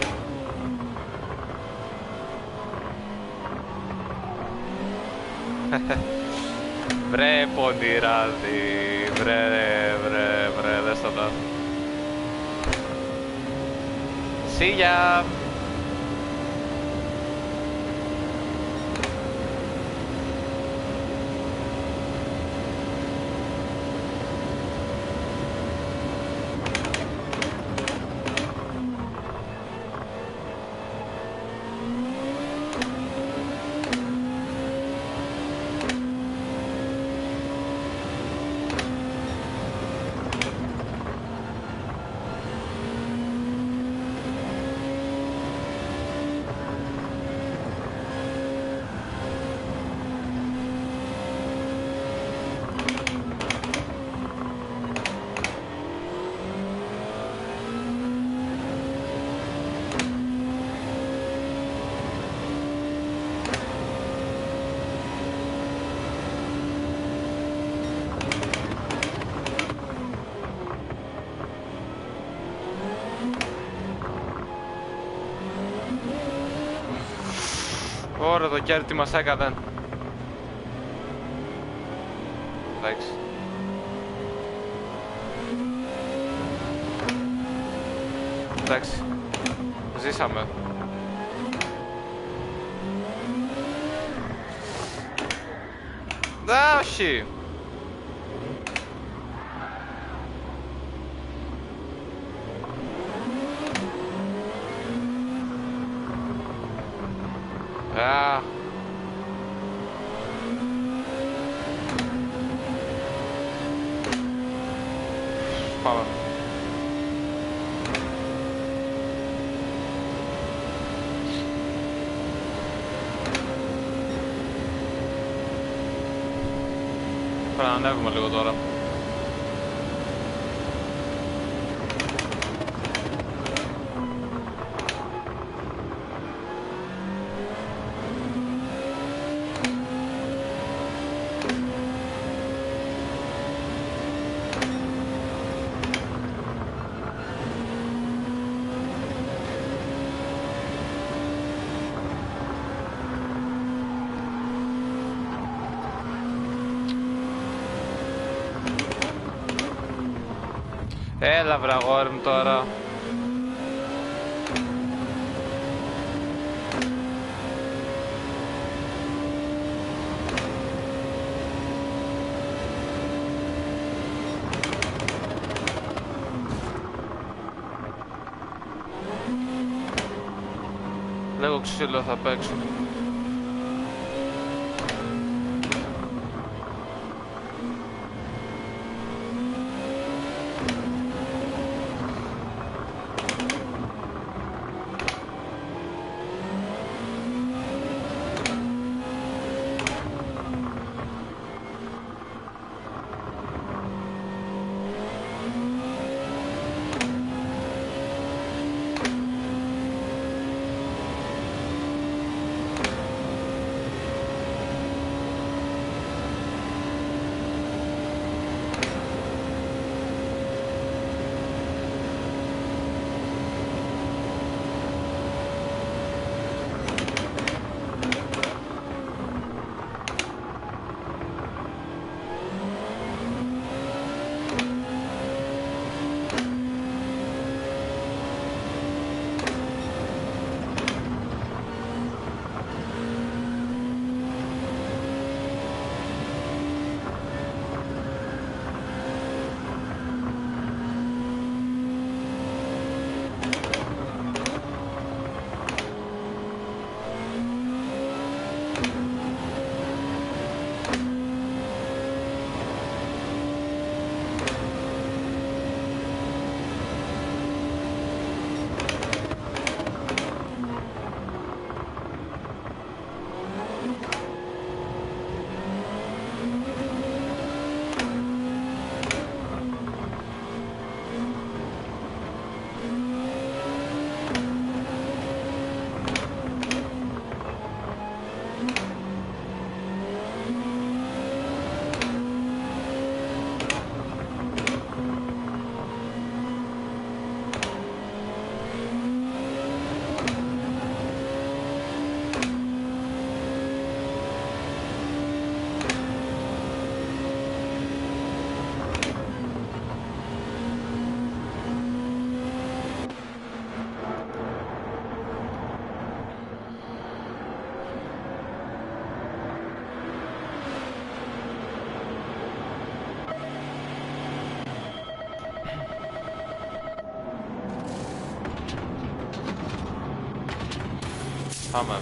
Βρε πονηράδι, βρε, δες το τώρα. See ya! κέρδη τι μας έκανε. Εντάξει. Εντάξει. Ζήσαμε. Όχι. Α. Πάμε. Πρέπει να ανέβουμε λίγο τώρα. Έλα βρε αγόρι μου τώρα. Λέγω ξύλο θα παίξω. Πάμε.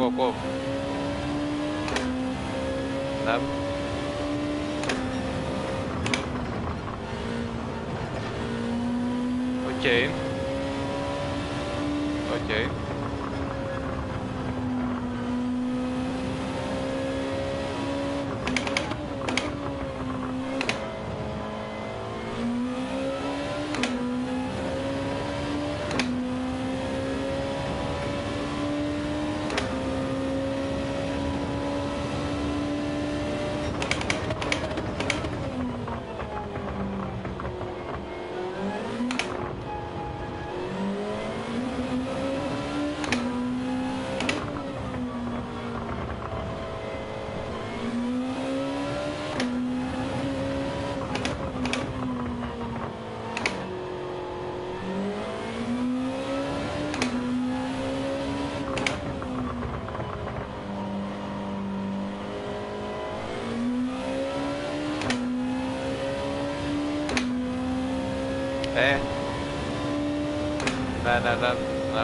Ακούω. Ναι. Οκ. Οκ. Ναι.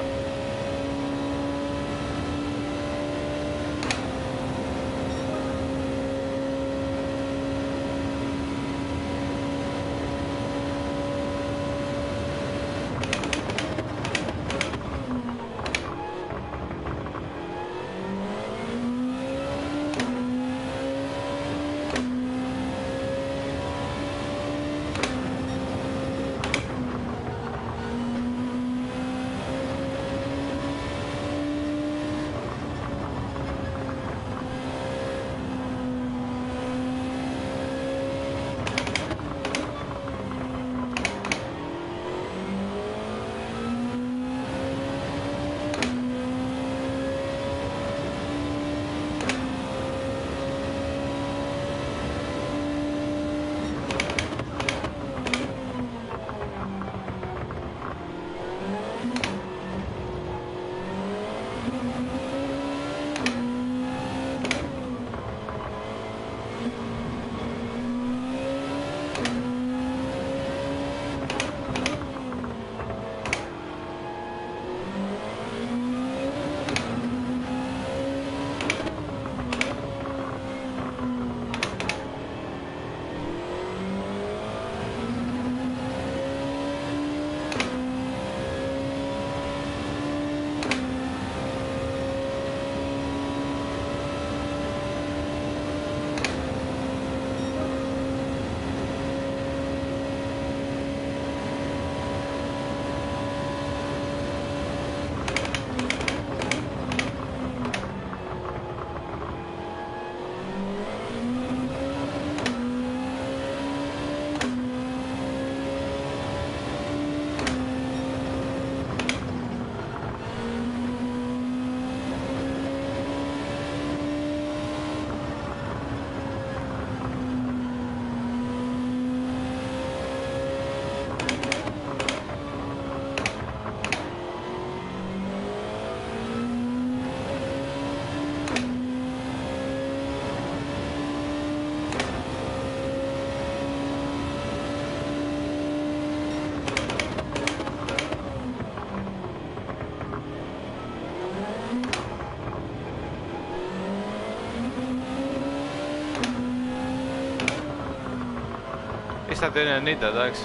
Στα 90, εντάξει.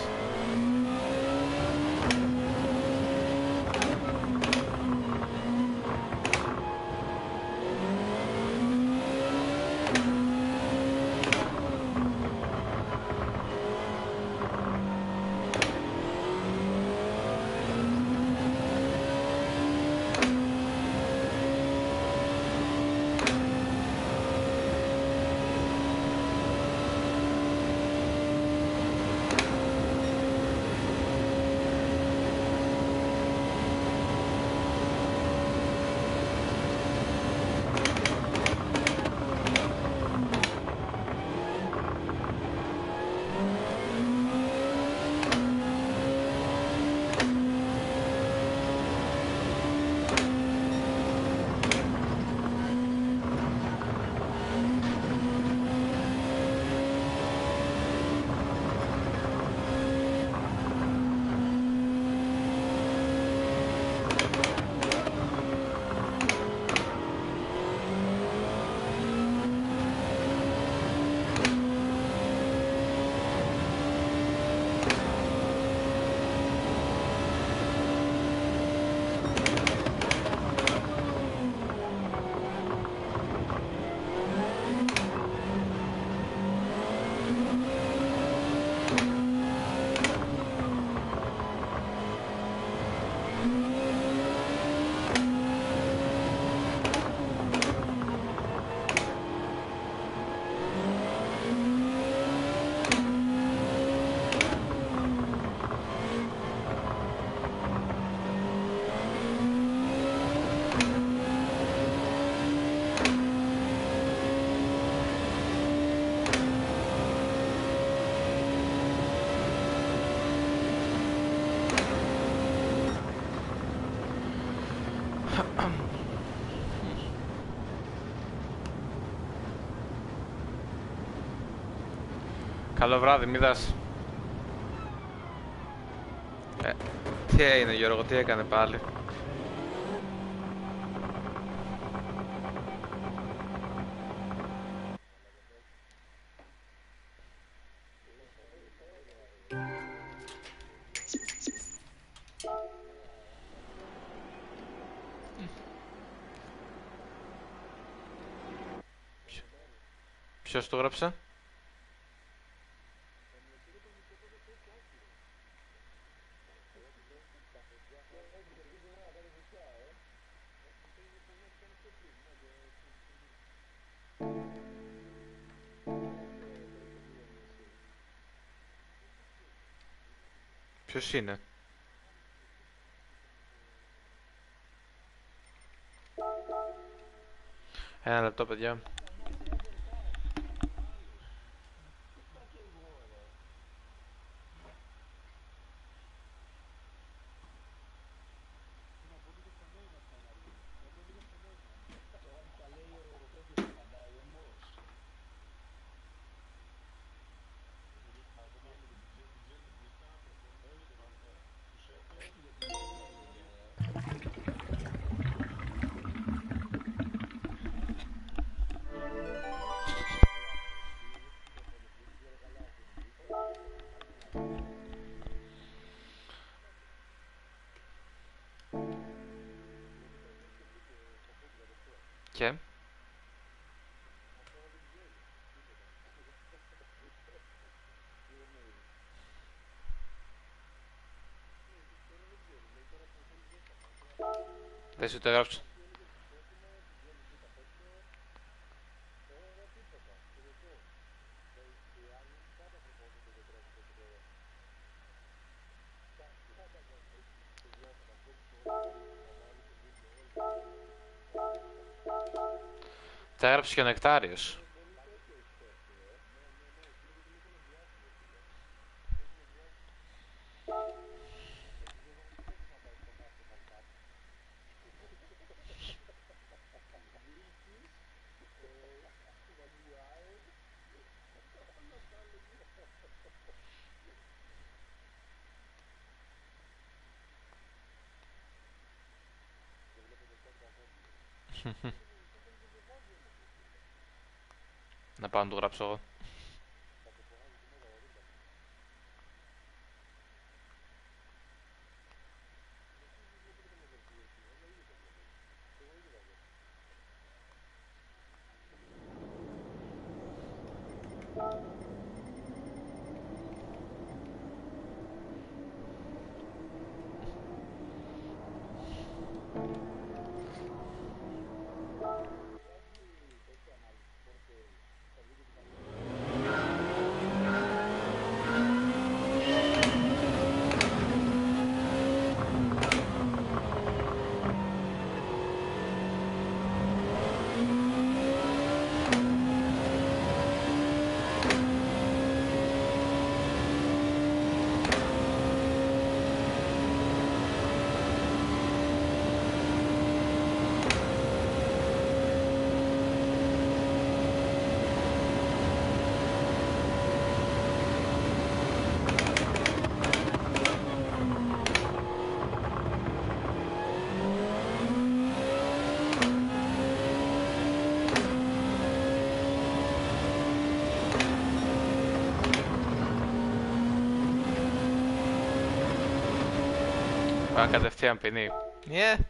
Καλό βράδυ, μίδας. Τι έγινε Γιώργο, τι έκανε πάλι? Ποιος το γράψε? Ποιος είναι? Ένα λεπτό παιδιά. Και δεν σου το έγραψε. Τα έγραψε και ο Νεκτάριος. Να πάω να του γράψω εγώ. Πάμε κατευθείαν ποινή. Yeah.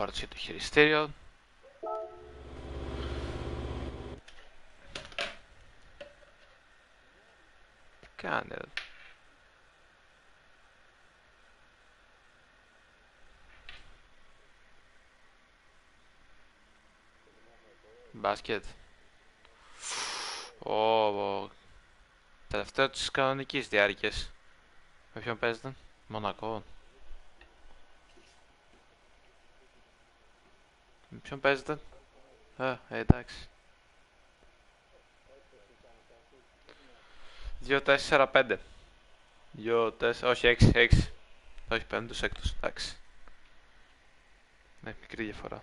Φόρτισε το χειριστήριο. Τι κάνει ρε. Μπάσκετ. Τελευταίο της κανονικής διάρκειας. Με ποιον παίζετε? Μονακό. Με ποιον παίζετε? Εντάξει. 2-4-5. 2-4, όχι 6. Όχι 5 τους έκτος, εντάξει. Ναι, μικρή διαφορά.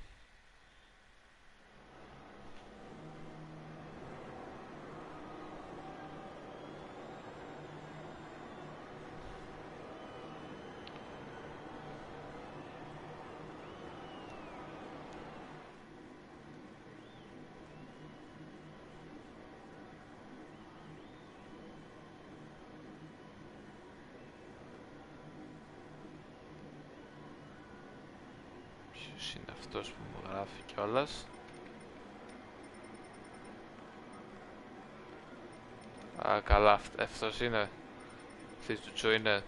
Ποιος είναι αυτός που μου γράφει κιόλας? Α, καλά, αυτός είναι. Αυτής του τσου είναι.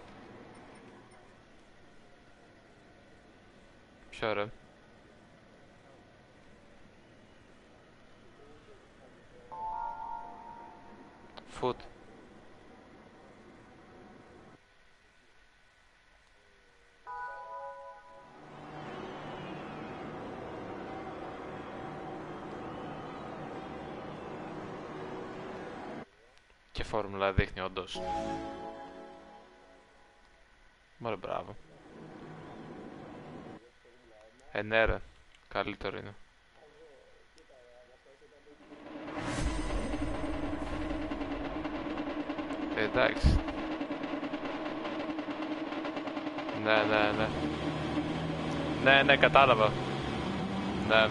Ποιο ρε? Food. Και φόρμουλα δείχνει όντως. Μωρέ, μπράβο. Ναι ρε, καλύτερο είναι. Εντάξει. Ναι, κατάλαβα. Ναι.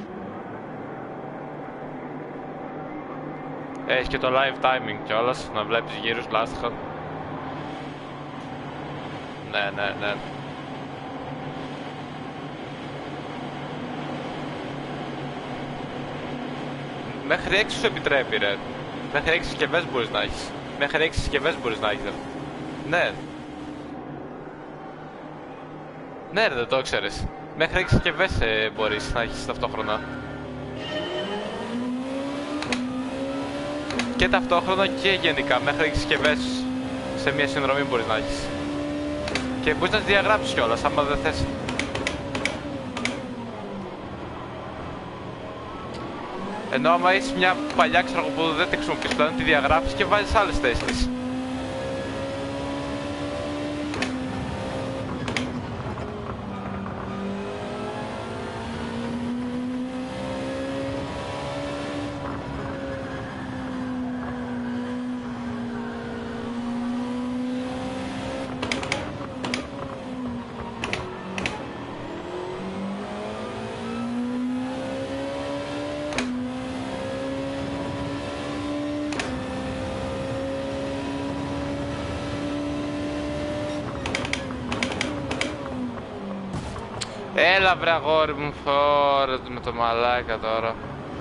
Έχει και το live timing κιόλας, να βλέπεις γύρους λάστιχα. Ναι. Μέχρι 6 σου επιτρέπει ρε. Μέχρι 6 συσκευές μπορείς να έχεις. Μέχρι 6 συσκευές μπορείς να έχεις ρε. Ναι. Ναι ρε, δεν το ξέρεις. Μέχρι 6 συσκευές μπορείς να έχεις ταυτόχρονα. Και ταυτόχρονα και γενικά, μέχρι 6 συσκευές σε μια συνδρομή μπορείς να έχεις. Και μπορείς να τις διαγράψεις κιόλας, άμα δεν θες. Ενώ άμα έχεις μια παλιά ξέρω που δεν τη χρησιμοποιείς πλέον, τη διαγράφεις και βάζεις άλλες θέσεις. Έλα βρε αγόρι μου, φόρε με το μαλάκα τώρα.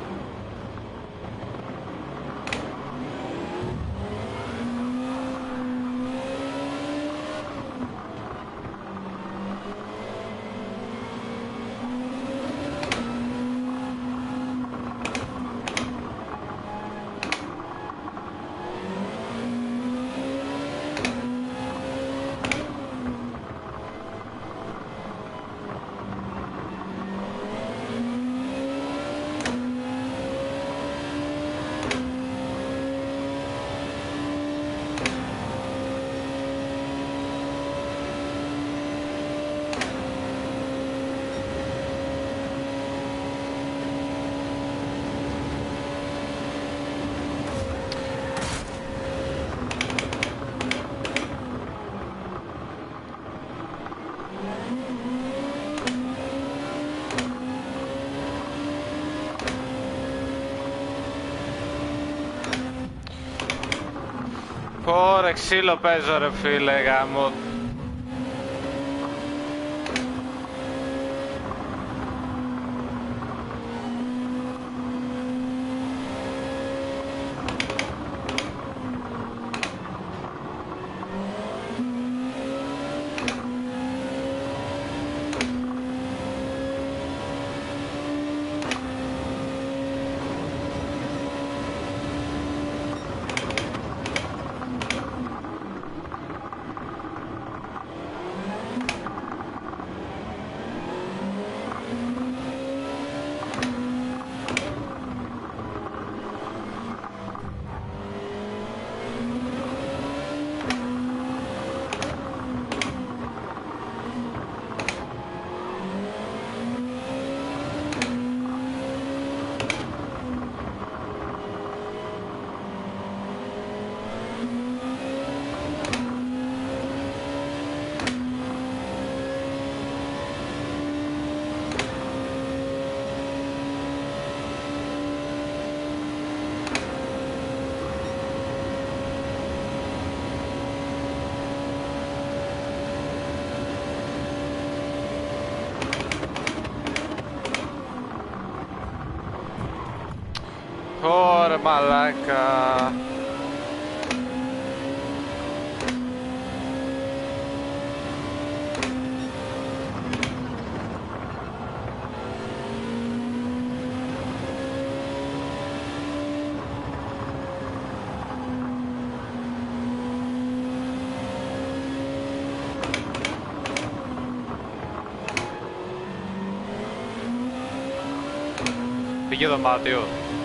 Ωρε ξύλο παίζω ρε φίλε γάμο. ρε μαλάκα. Πήγε δωμάτιο.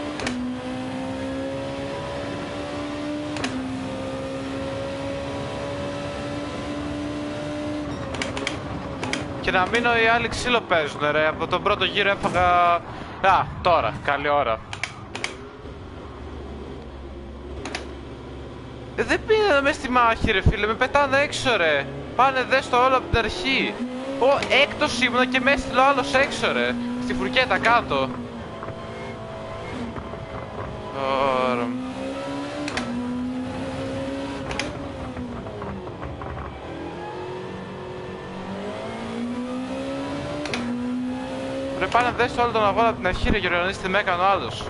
Και να μείνω οι άλλοι ξύλο παίζουνε ρε, από τον πρώτο γύρο έφαγα... Α, τώρα, καλή ώρα. Δεν πήγαινα μες στη μάχη ρε φίλε, με πετάνε έξω ρε. Πάνε δες το όλο από την αρχή. Έκτος ήμουνα και με έστειλε ο άλλος έξω ρε. Στη φουρκέτα κάτω. Ωραία. Ρε πάνε δες όλο τον αγώνα από την αρχή ρε Γεωργιανής, τι με έκανε ο άλλος.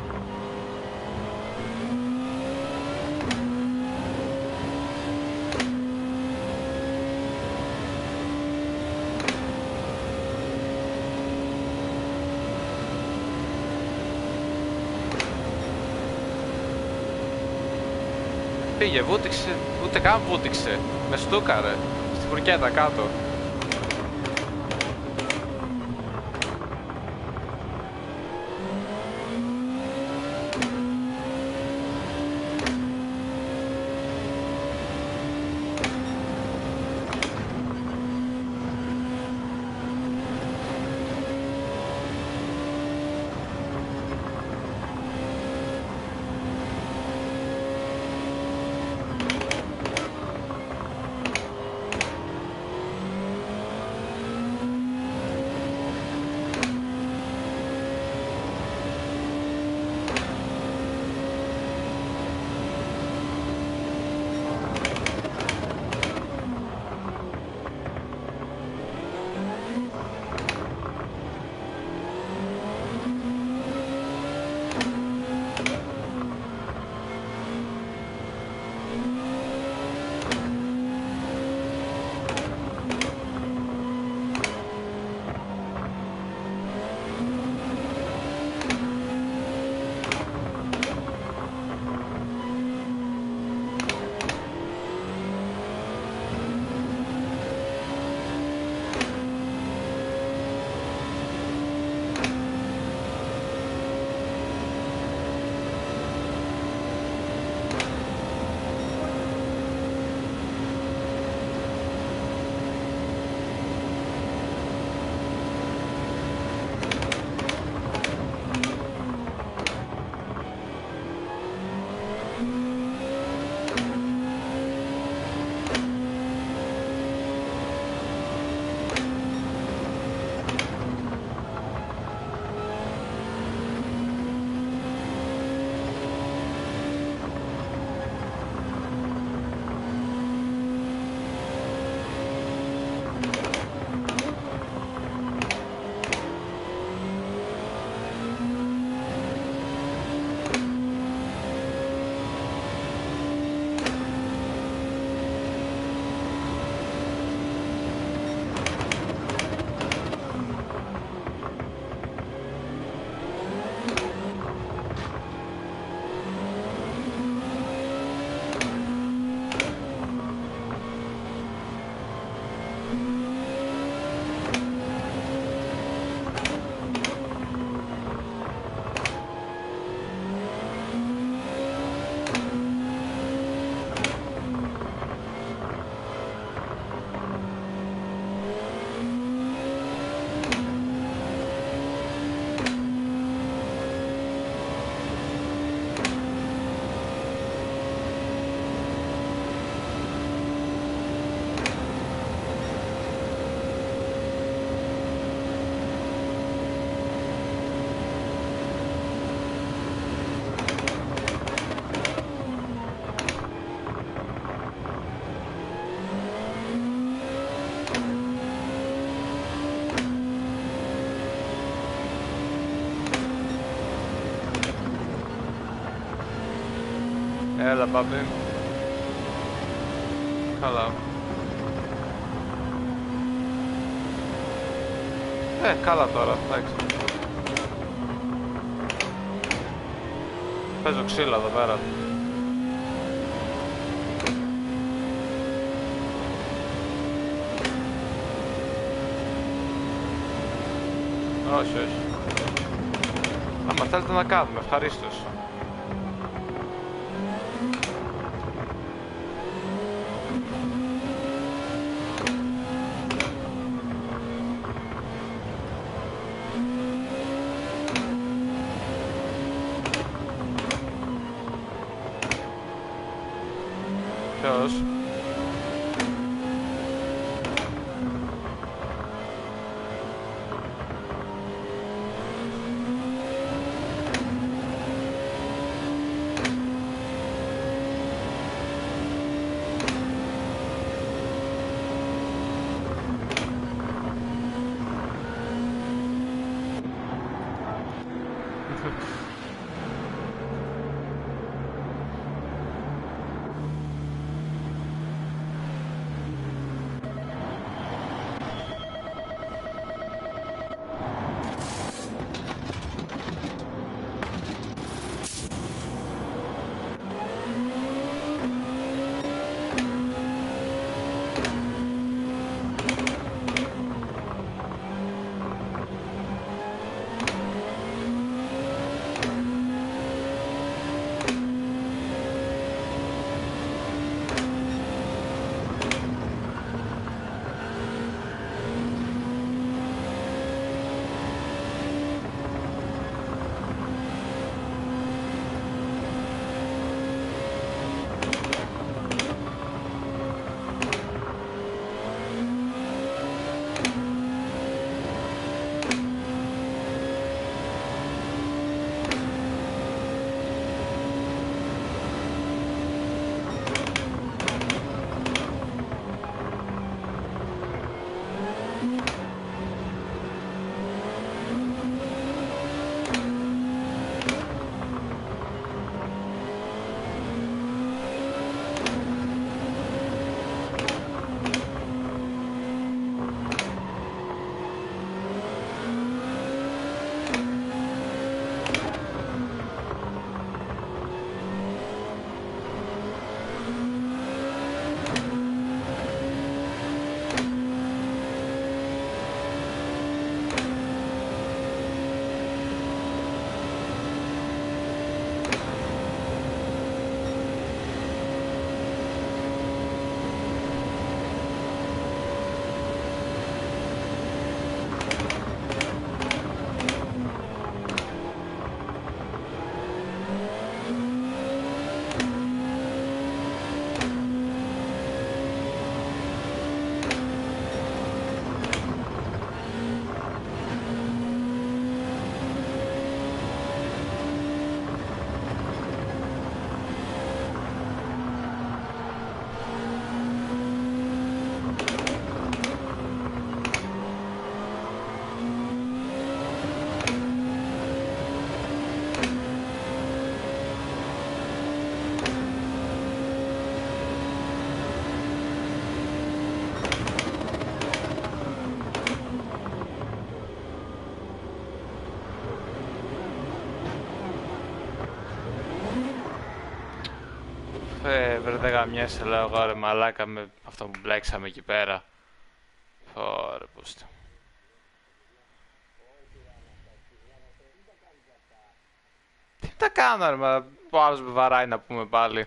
Πήγε, βούτυξε, ούτε καν βούτυξε. Με στούκαρε, στη φουρκέτα κάτω. Έλα, μπάμπη. Καλά. Καλά τώρα, εντάξει. Παίζω ξύλα εδώ πέρα. Όχι, όχι. Άμα θέλετε να κάνουμε, ευχαρίστως. Ποιος? Βρε δεν γαμιέσαι, λέω εγώ ρε μαλάκα με αυτό που μπλέξαμε εκεί πέρα. Ωραία, πούστε. Τι τα κάνω ρε, μα ο άλλος με βαράει να πούμε πάλι.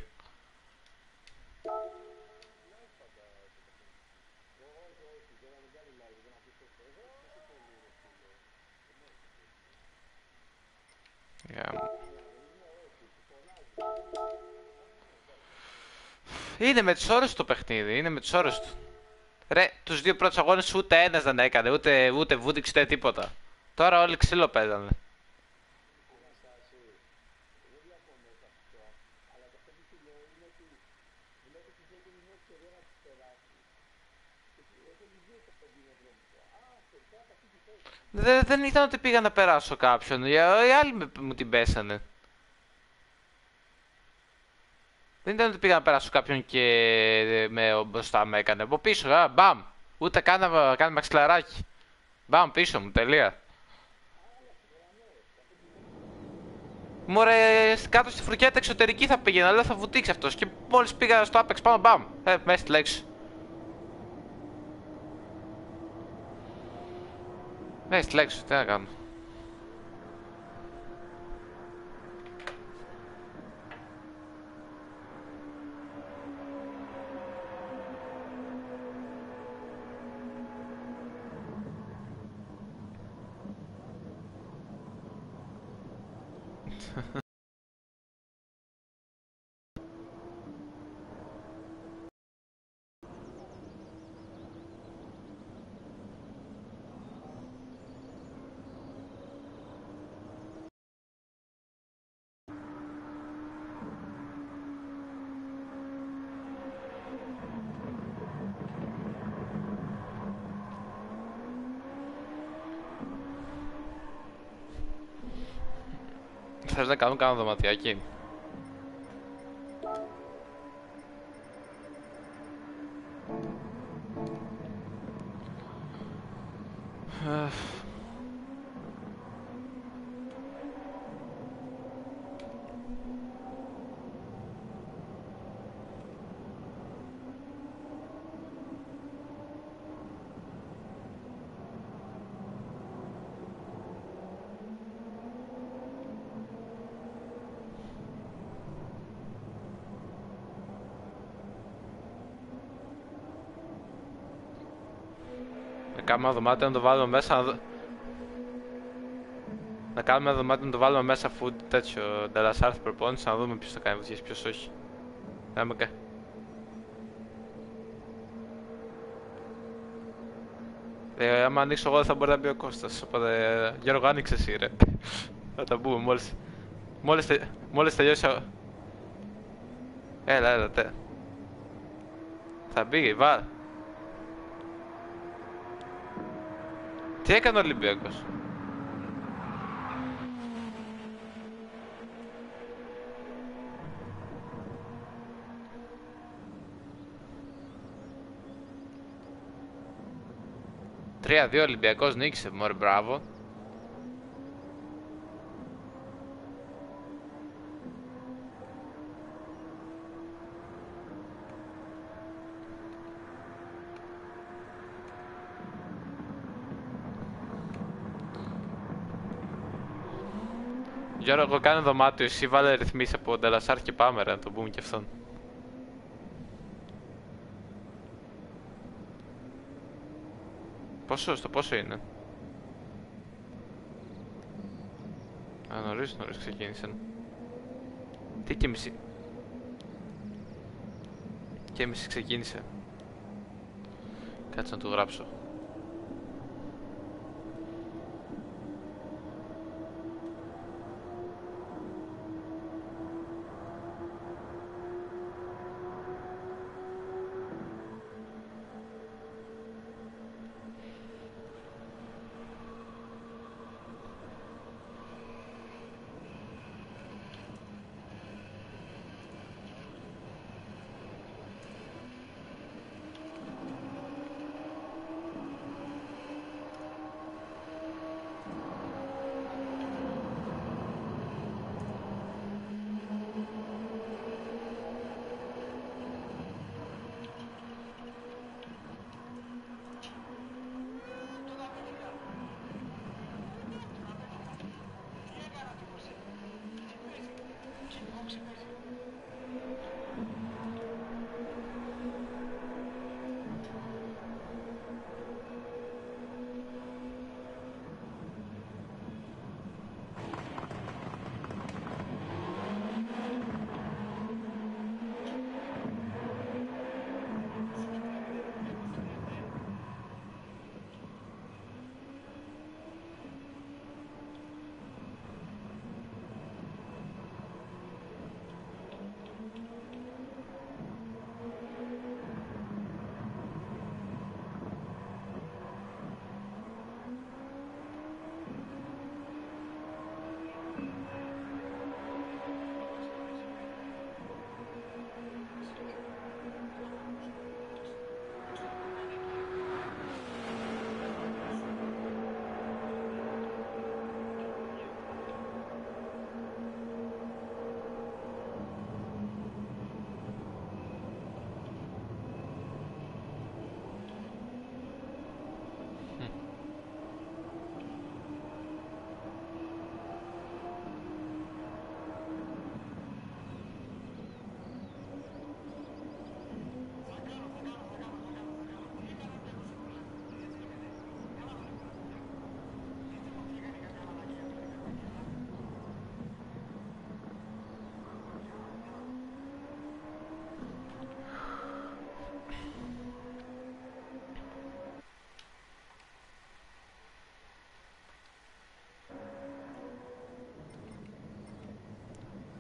Είναι με τις ώρες του το παιχνίδι, είναι με τις ώρες του. Ρε, τους δύο πρώτους αγώνες ούτε ένας δεν έκανε, ούτε βούτυξε ούτε τίποτα. Τώρα όλοι ξύλο παίζανε. Δεν ήταν ότι πήγα να περάσω κάποιον, οι άλλοι μου την πέσανε. Δεν ήταν ότι πήγα να περάσω κάποιον και μπροστά με έκανε. Από πίσω, μπαμ. Ούτε κάναμε μαξιλαράκι. Μπαμ, πίσω μου, τελεία. Μωρέ, κάτω στη φουρκέτα εξωτερική θα πήγαινα, αλλά θα βουτήξει αυτός. Και μόλις πήγα στο Apex πάνω, μπαμ. Μέσα στη λέξη. Μέσα στη λέξη, τι να κάνω. Θες να κάνω δωματιάκι. Να κάνουμε ένα δωμάτιο να το βάλουμε μέσα. Να κάνουμε ένα δωμάτιο να το βάλουμε μέσα food τέτοιο ντελασάρθ προπόνηση, να δούμε ποιος θα κάνει βουτιές, ποιος όχι. Άμα ανοίξω εγώ δεν θα μπορεί να μπει ο Κώστας, οπότε Γιώργο άνοιξε εσύ ρε. Θα τα πούμε μόλις τελειώσει. Έλα, θα μπει, Τι έκανε ο Ολυμπιακός. Τρία-δύο Ολυμπιακός νίκησε, μωρέ, μπράβο. Γιώργο, εγώ κάνω δωμάτιο, εσύ βάλε ρυθμίσεις από Ντελασάρ και πάμε ρε, να το πούμε κι αυτόν. Πόσο είναι. Νωρίς ξεκίνησαν. Τι και μισή. Και μισή ξεκίνησε. Κάτσε να του γράψω.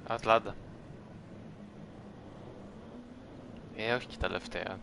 Ατλάντα. Όχι και τελευταία.